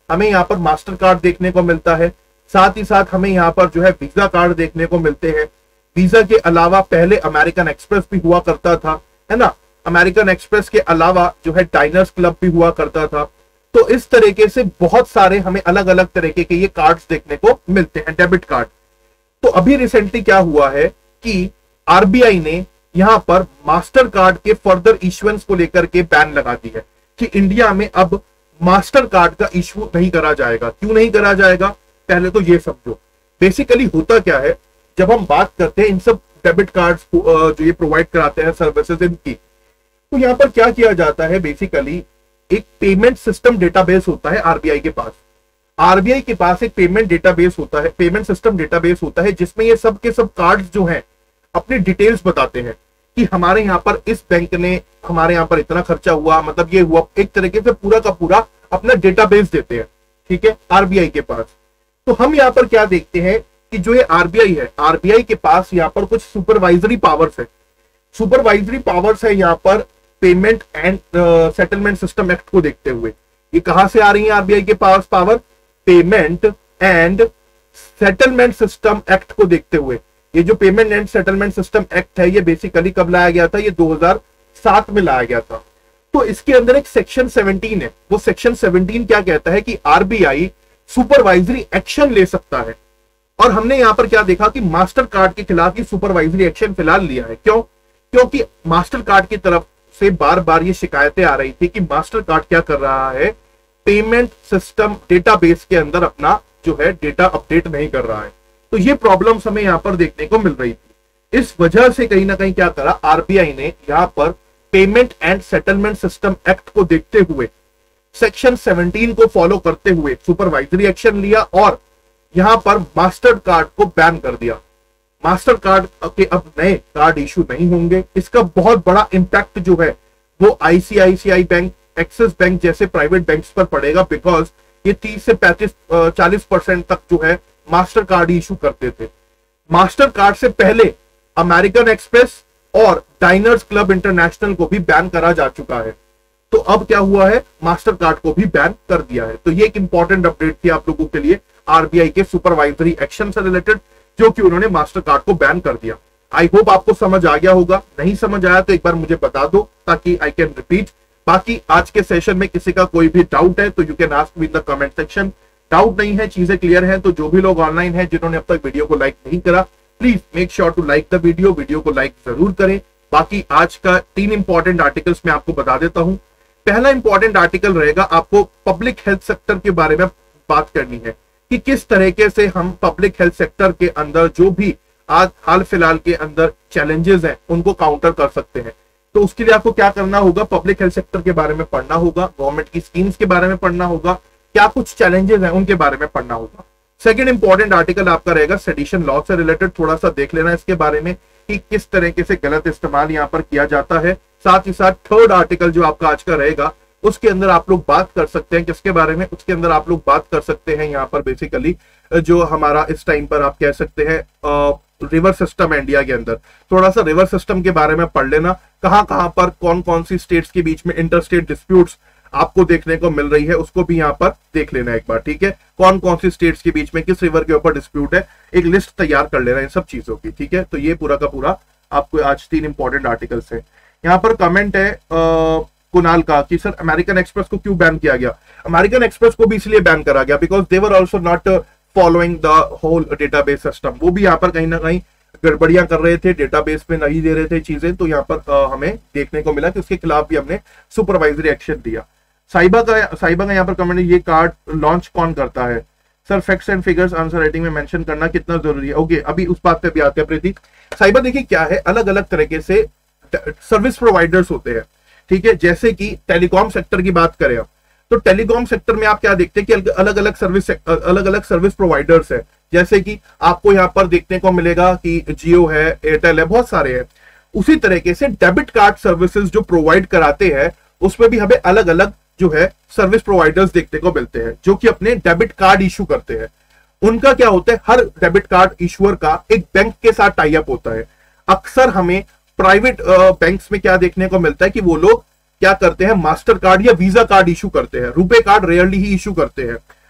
हमें यहाँ पर मास्टर कार्ड देखने को मिलता है, साथ ही साथ हमें यहाँ पर जो है वीजा कार्ड देखने को मिलते हैं। वीजा के अलावा पहले अमेरिकन एक्सप्रेस भी हुआ करता था, है ना। अमेरिकन एक्सप्रेस के अलावा जो है डाइनर्स क्लब भी हुआ करता था। तो इस तरीके से बहुत सारे हमें अलग अलग तरीके के ये कार्ड्स देखने को मिलते हैं, डेबिट कार्ड। तो अभी रिसेंटली क्या हुआ है कि आरबीआई ने यहां पर मास्टर कार्ड के फर्दर इश्यूएंस को लेकर के बैन लगा दी है कि इंडिया में अब मास्टर कार्ड का इश्यू नहीं करा जाएगा। क्यों नहीं करा जाएगा, पहले तो ये समझो। बेसिकली होता क्या है, जब हम बात करते हैं इन सब डेबिट कार्ड्स जो ये प्रोवाइड कराते हैं सर्विसेज इनकी, तो यहां पर क्या किया जाता है, बेसिकली एक पेमेंट सिस्टम डेटाबेस होता है आरबीआई के पास। आरबीआई के पास एक पेमेंट डेटाबेस होता है, पेमेंट सिस्टम डेटाबेस होता है, जिसमें ये सब के सब कार्ड्स जो हैं अपनी डिटेल्स बताते हैं कि हमारे यहाँ पर इस बैंक ने हमारे यहाँ पर इतना खर्चा हुआ, मतलब ये हुआ, एक तरीके से पूरा का पूरा अपना डेटाबेस देते हैं, ठीक है, आरबीआई के पास। तो हम यहाँ पर क्या देखते हैं कि जो ये आरबीआई है, आरबीआई के पास यहाँ पर कुछ सुपरवाइजरी पावर्स है। सुपरवाइजरी पावर्स है यहाँ पर payment and settlement system act को देखते हुए। ये कहां से आ रही है आरबीआई के पास power, payment and settlement system act को देखते हुए। ये जो payment and settlement system act है, ये बेसिकली कब लाया गया था, ये दो हज़ार सात में लाया गया था। तो इसके अंदर एक सेक्शन सत्रह है। वो सेक्शन सत्रह क्या कहता है कि आरबीआई सुपरवाइजरी एक्शन ले सकता है। और हमने यहां पर क्या देखा कि मास्टर कार्ड के खिलाफ ये सुपरवाइजरी एक्शन फिलहाल लिया है। क्यों? क्योंकि मास्टर कार्ड की तरफ से बार बार ये शिकायतें आ रही थी कि मास्टर कार्ड क्या कर रहा है, पेमेंट सिस्टम डेटाबेस के अंदर अपना जो है डेटा अपडेट नहीं कर रहा है। तो ये प्रॉब्लम्स हमें यहां पर देखने को मिल रही थी। इस वजह से कहीं ना कहीं क्या करा आरबीआई ने, यहां पर payment and settlement system act को देखते हुए, सेक्शन सत्रह को फॉलो करते हुए सुपरवाइजरी एक्शन लिया और यहां पर मास्टर कार्ड को बैन कर दिया। मास्टर कार्ड के अब नए कार्ड इशू नहीं होंगे। इसका बहुत बड़ा इंपैक्ट जो है वो आईसीआईसीआई बैंक, एक्सिस बैंक जैसे प्राइवेट बैंक्स पर पड़ेगा, बिकॉज ये तीस से पैंतीस चालीस परसेंट तक जो है मास्टर कार्ड इशू करते थे। मास्टर कार्ड से पहले अमेरिकन एक्सप्रेस और डाइनर्स क्लब इंटरनेशनल को भी बैन करा जा चुका है। तो अब क्या हुआ है, मास्टर कार्ड को भी बैन कर दिया है। तो ये एक इंपॉर्टेंट अपडेट थी आप लोगों के लिए आरबीआई के सुपरवाइजरी एक्शन से रिलेटेड, जो कि उन्होंने मास्टर कार्ड को बैन कर दिया। आई होप आपको समझ आ गया होगा। नहीं समझ आया तो एक बार मुझे बता दो ताकि आई कैन रिपीट। बाकी आज के सेशन में किसी का कोई भी डाउट है तो you can ask me in the comment section. Doubt नहीं है, चीजें क्लियर हैं। तो जो भी लोग ऑनलाइन हैं जिन्होंने अब तक वीडियो को लाइक नहीं करा, please make sure to like the video. Video को लाइक जरूर करें। बाकी आज का तीन इंपॉर्टेंट आर्टिकल्स मैं आपको बता देता हूं। पहला इंपॉर्टेंट आर्टिकल रहेगा, आपको पब्लिक हेल्थ सेक्टर के बारे में बात करनी है कि किस तरीके से हम पब्लिक हेल्थ सेक्टर के अंदर जो भी आज हाल फिलहाल के अंदर चैलेंजेस हैं उनको काउंटर कर सकते हैं। तो उसके लिए आपको क्या करना होगा, पब्लिक हेल्थ सेक्टर के बारे में पढ़ना होगा, गवर्नमेंट की स्कीम्स के बारे में पढ़ना होगा, क्या कुछ चैलेंजेस हैं उनके बारे में पढ़ना होगा। सेकंड इंपॉर्टेंट आर्टिकल आपका रहेगा सेडिशन लॉ से रिलेटेड, थोड़ा सा देख लेना इसके बारे में कि किस तरीके से गलत इस्तेमाल यहाँ पर किया जाता है। साथ ही साथ थर्ड आर्टिकल जो आपका आज का रहेगा उसके अंदर आप लोग बात कर सकते हैं किसके बारे में, उसके अंदर आप लोग बात कर सकते हैं यहाँ पर बेसिकली जो हमारा इस टाइम पर आप कह सकते हैं रिवर सिस्टम है इंडिया के अंदर। थोड़ा सा रिवर सिस्टम के बारे में पढ़ लेना, कहां कहां पर कौन कौन सी स्टेट्स के बीच में इंटर स्टेट डिस्प्यूट्स आपको देखने को मिल रही है, उसको भी यहाँ पर देख लेना एक बार, ठीक है। कौन कौन सी स्टेट्स के बीच में किस रिवर के ऊपर डिस्प्यूट है, एक लिस्ट तैयार कर लेना इन सब चीजों की, ठीक है। तो ये पूरा का पूरा आपको आज तीन इंपॉर्टेंट आर्टिकल्स है। यहाँ पर कमेंट है आ, कुणाल का कि सर अमेरिकन एक्सप्रेस को क्यों बैन किया गया। अमेरिकन एक्सप्रेस को भी इसलिए बैन करा गया because they were also not following the whole database system. वो भी यहाँ पर कहीं ना कहीं गड़बड़ियां कर रहे थे, डेटाबेस में नहीं दे रहे थे चीजें। तो यहाँ पर आ, हमें देखने को मिला कि उसके खिलाफ भी हमने सुपरवाइजरी एक्शन दिया। साइबा का साइबा का यहाँ पर कमेंट है, ये कार्ड लॉन्च कौन करता है sir, facts and figures answer writing में मेंशन करना कितना जरूरी है। ओके, अभी उस बात पे भी आते हैं प्रीति। साइबा देखिए क्या है, अलग अलग तरीके से सर्विस प्रोवाइडर्स होते हैं, ठीक है। जैसे कि टेलीकॉम सेक्टर की बात करें आप, तो टेलीकॉम सेक्टर में आप क्या देखते हैं कि अलग अलग सर्विस अलग अलग सर्विस प्रोवाइडर्स है। जैसे कि आपको यहाँ पर देखने को मिलेगा कि जियो है, एयरटेल है, बहुत सारे हैं। उसी तरीके से डेबिट कार्ड सर्विसेज जो प्रोवाइड कराते हैं उसमें भी हमें अलग अलग जो है सर्विस प्रोवाइडर्स देखने को मिलते हैं जो कि अपने डेबिट कार्ड इशू करते हैं। उनका क्या होता है, हर डेबिट कार्ड इशूअर का एक बैंक के साथ टाई अप होता है। अक्सर हमें प्राइवेट बैंक्स में क्या देखने को मिलता है कि वो लोग क्या करते हैं, मास्टर कार्ड या वीजा कार्ड इशू करते हैं, रुपए कार्ड रेयरली ही इशू करते हैं।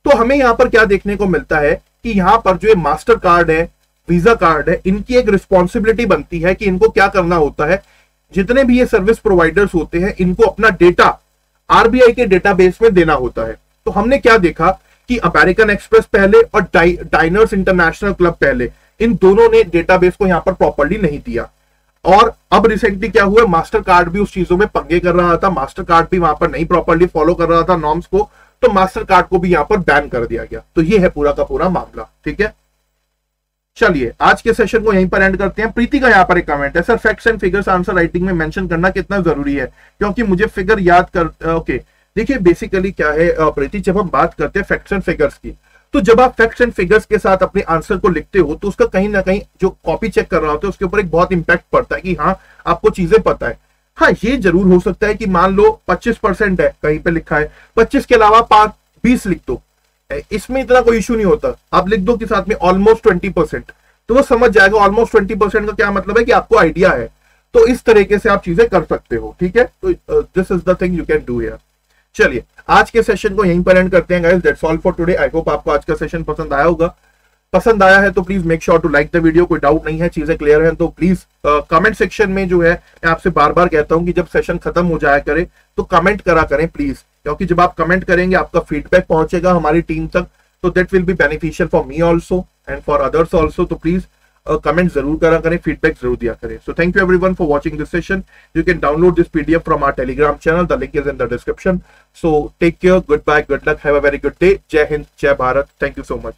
तो हमें यहाँ पर क्या देखने को मिलता है कि यहाँ पर जो मास्टर कार्ड है, वीजा कार्ड है, इनकी एक रिस्पॉन्सिबिलिटी बनती है कि इनको क्या करना होता है, जितने भी ये सर्विस प्रोवाइडर्स होते हैं इनको अपना डेटा आरबीआई के डेटाबेस में देना होता है। तो हमने क्या देखा कि अमेरिकन एक्सप्रेस पहले और डाइ, डाइनर्स इंटरनेशनल क्लब पहले, इन दोनों ने डेटाबेस को यहां पर प्रॉपर्ली नहीं दिया। और अब रिसेंटली क्या हुआ, मास्टर कार्ड भी उस चीजों में पंगे कर रहा था, मास्टर कार्ड भी वहां पर नहीं प्रॉपर्ली फॉलो कर रहा था नॉर्म्स को, तो मास्टर कार्ड को भी यहां पर बैन कर दिया गया। तो ये है पूरा का पूरा मामला, ठीक है। चलिए आज के सेशन को यहीं पर एंड करते हैं। प्रीति का यहाँ पर एक कमेंट है, sir facts and figures answer writing में मेंशन करना कितना जरूरी है, क्योंकि मुझे फिगर याद कर। ओके देखिए बेसिकली क्या है प्रीति, जब हम बात करते हैं फैक्ट्स एंड फिगर्स की, तो जब आप फैक्ट्स एंड फिगर्स के साथ अपने आंसर को लिखते हो तो उसका कहीं ना कहीं जो कॉपी चेक कर रहा होता है उसके ऊपर एक बहुत इंपैक्ट पड़ता है कि हाँ आपको चीजें पता है। हाँ ये जरूर हो सकता है कि मान लो पच्चीस परसेंट है कहीं पे लिखा है, पच्चीस के अलावा पांच बीस लिख दो, इसमें इतना कोई इशू नहीं होता। आप लिख दो कि साथ में ऑलमोस्ट ट्वेंटी परसेंट, तो वो समझ जाएगा ऑलमोस्ट ट्वेंटी परसेंट का क्या मतलब है कि आपको आइडिया है। तो इस तरीके से आप चीजें कर सकते हो, ठीक है। तो this is the thing you can do here. चलिए आज के सेशन को यहीं पर एंड करते हैं guys, that's all for today. I hope आपको आज का सेशन पसंद आया होगा। पसंद आया है तो please make sure to like the video. कोई डाउट नहीं है, चीजें क्लियर हैं तो प्लीज कमेंट सेक्शन में जो है मैं आपसे बार बार कहता हूं कि जब सेशन खत्म हो जाया करे तो कमेंट करा करें प्लीज, क्योंकि जब आप कमेंट करेंगे आपका फीडबैक पहुंचेगा हमारी टीम तक, तो that will be beneficial for me also and for others also. तो प्लीज कमेंट जरूर करा करें, फीडबैक जरूर दिया करें। So thank you everyone for watching this session. You can download this PDF from our Telegram channel, the link is in the description. So take care, good bye, good luck, have a very good day. जय हिंद, जय Bharat, thank you so much.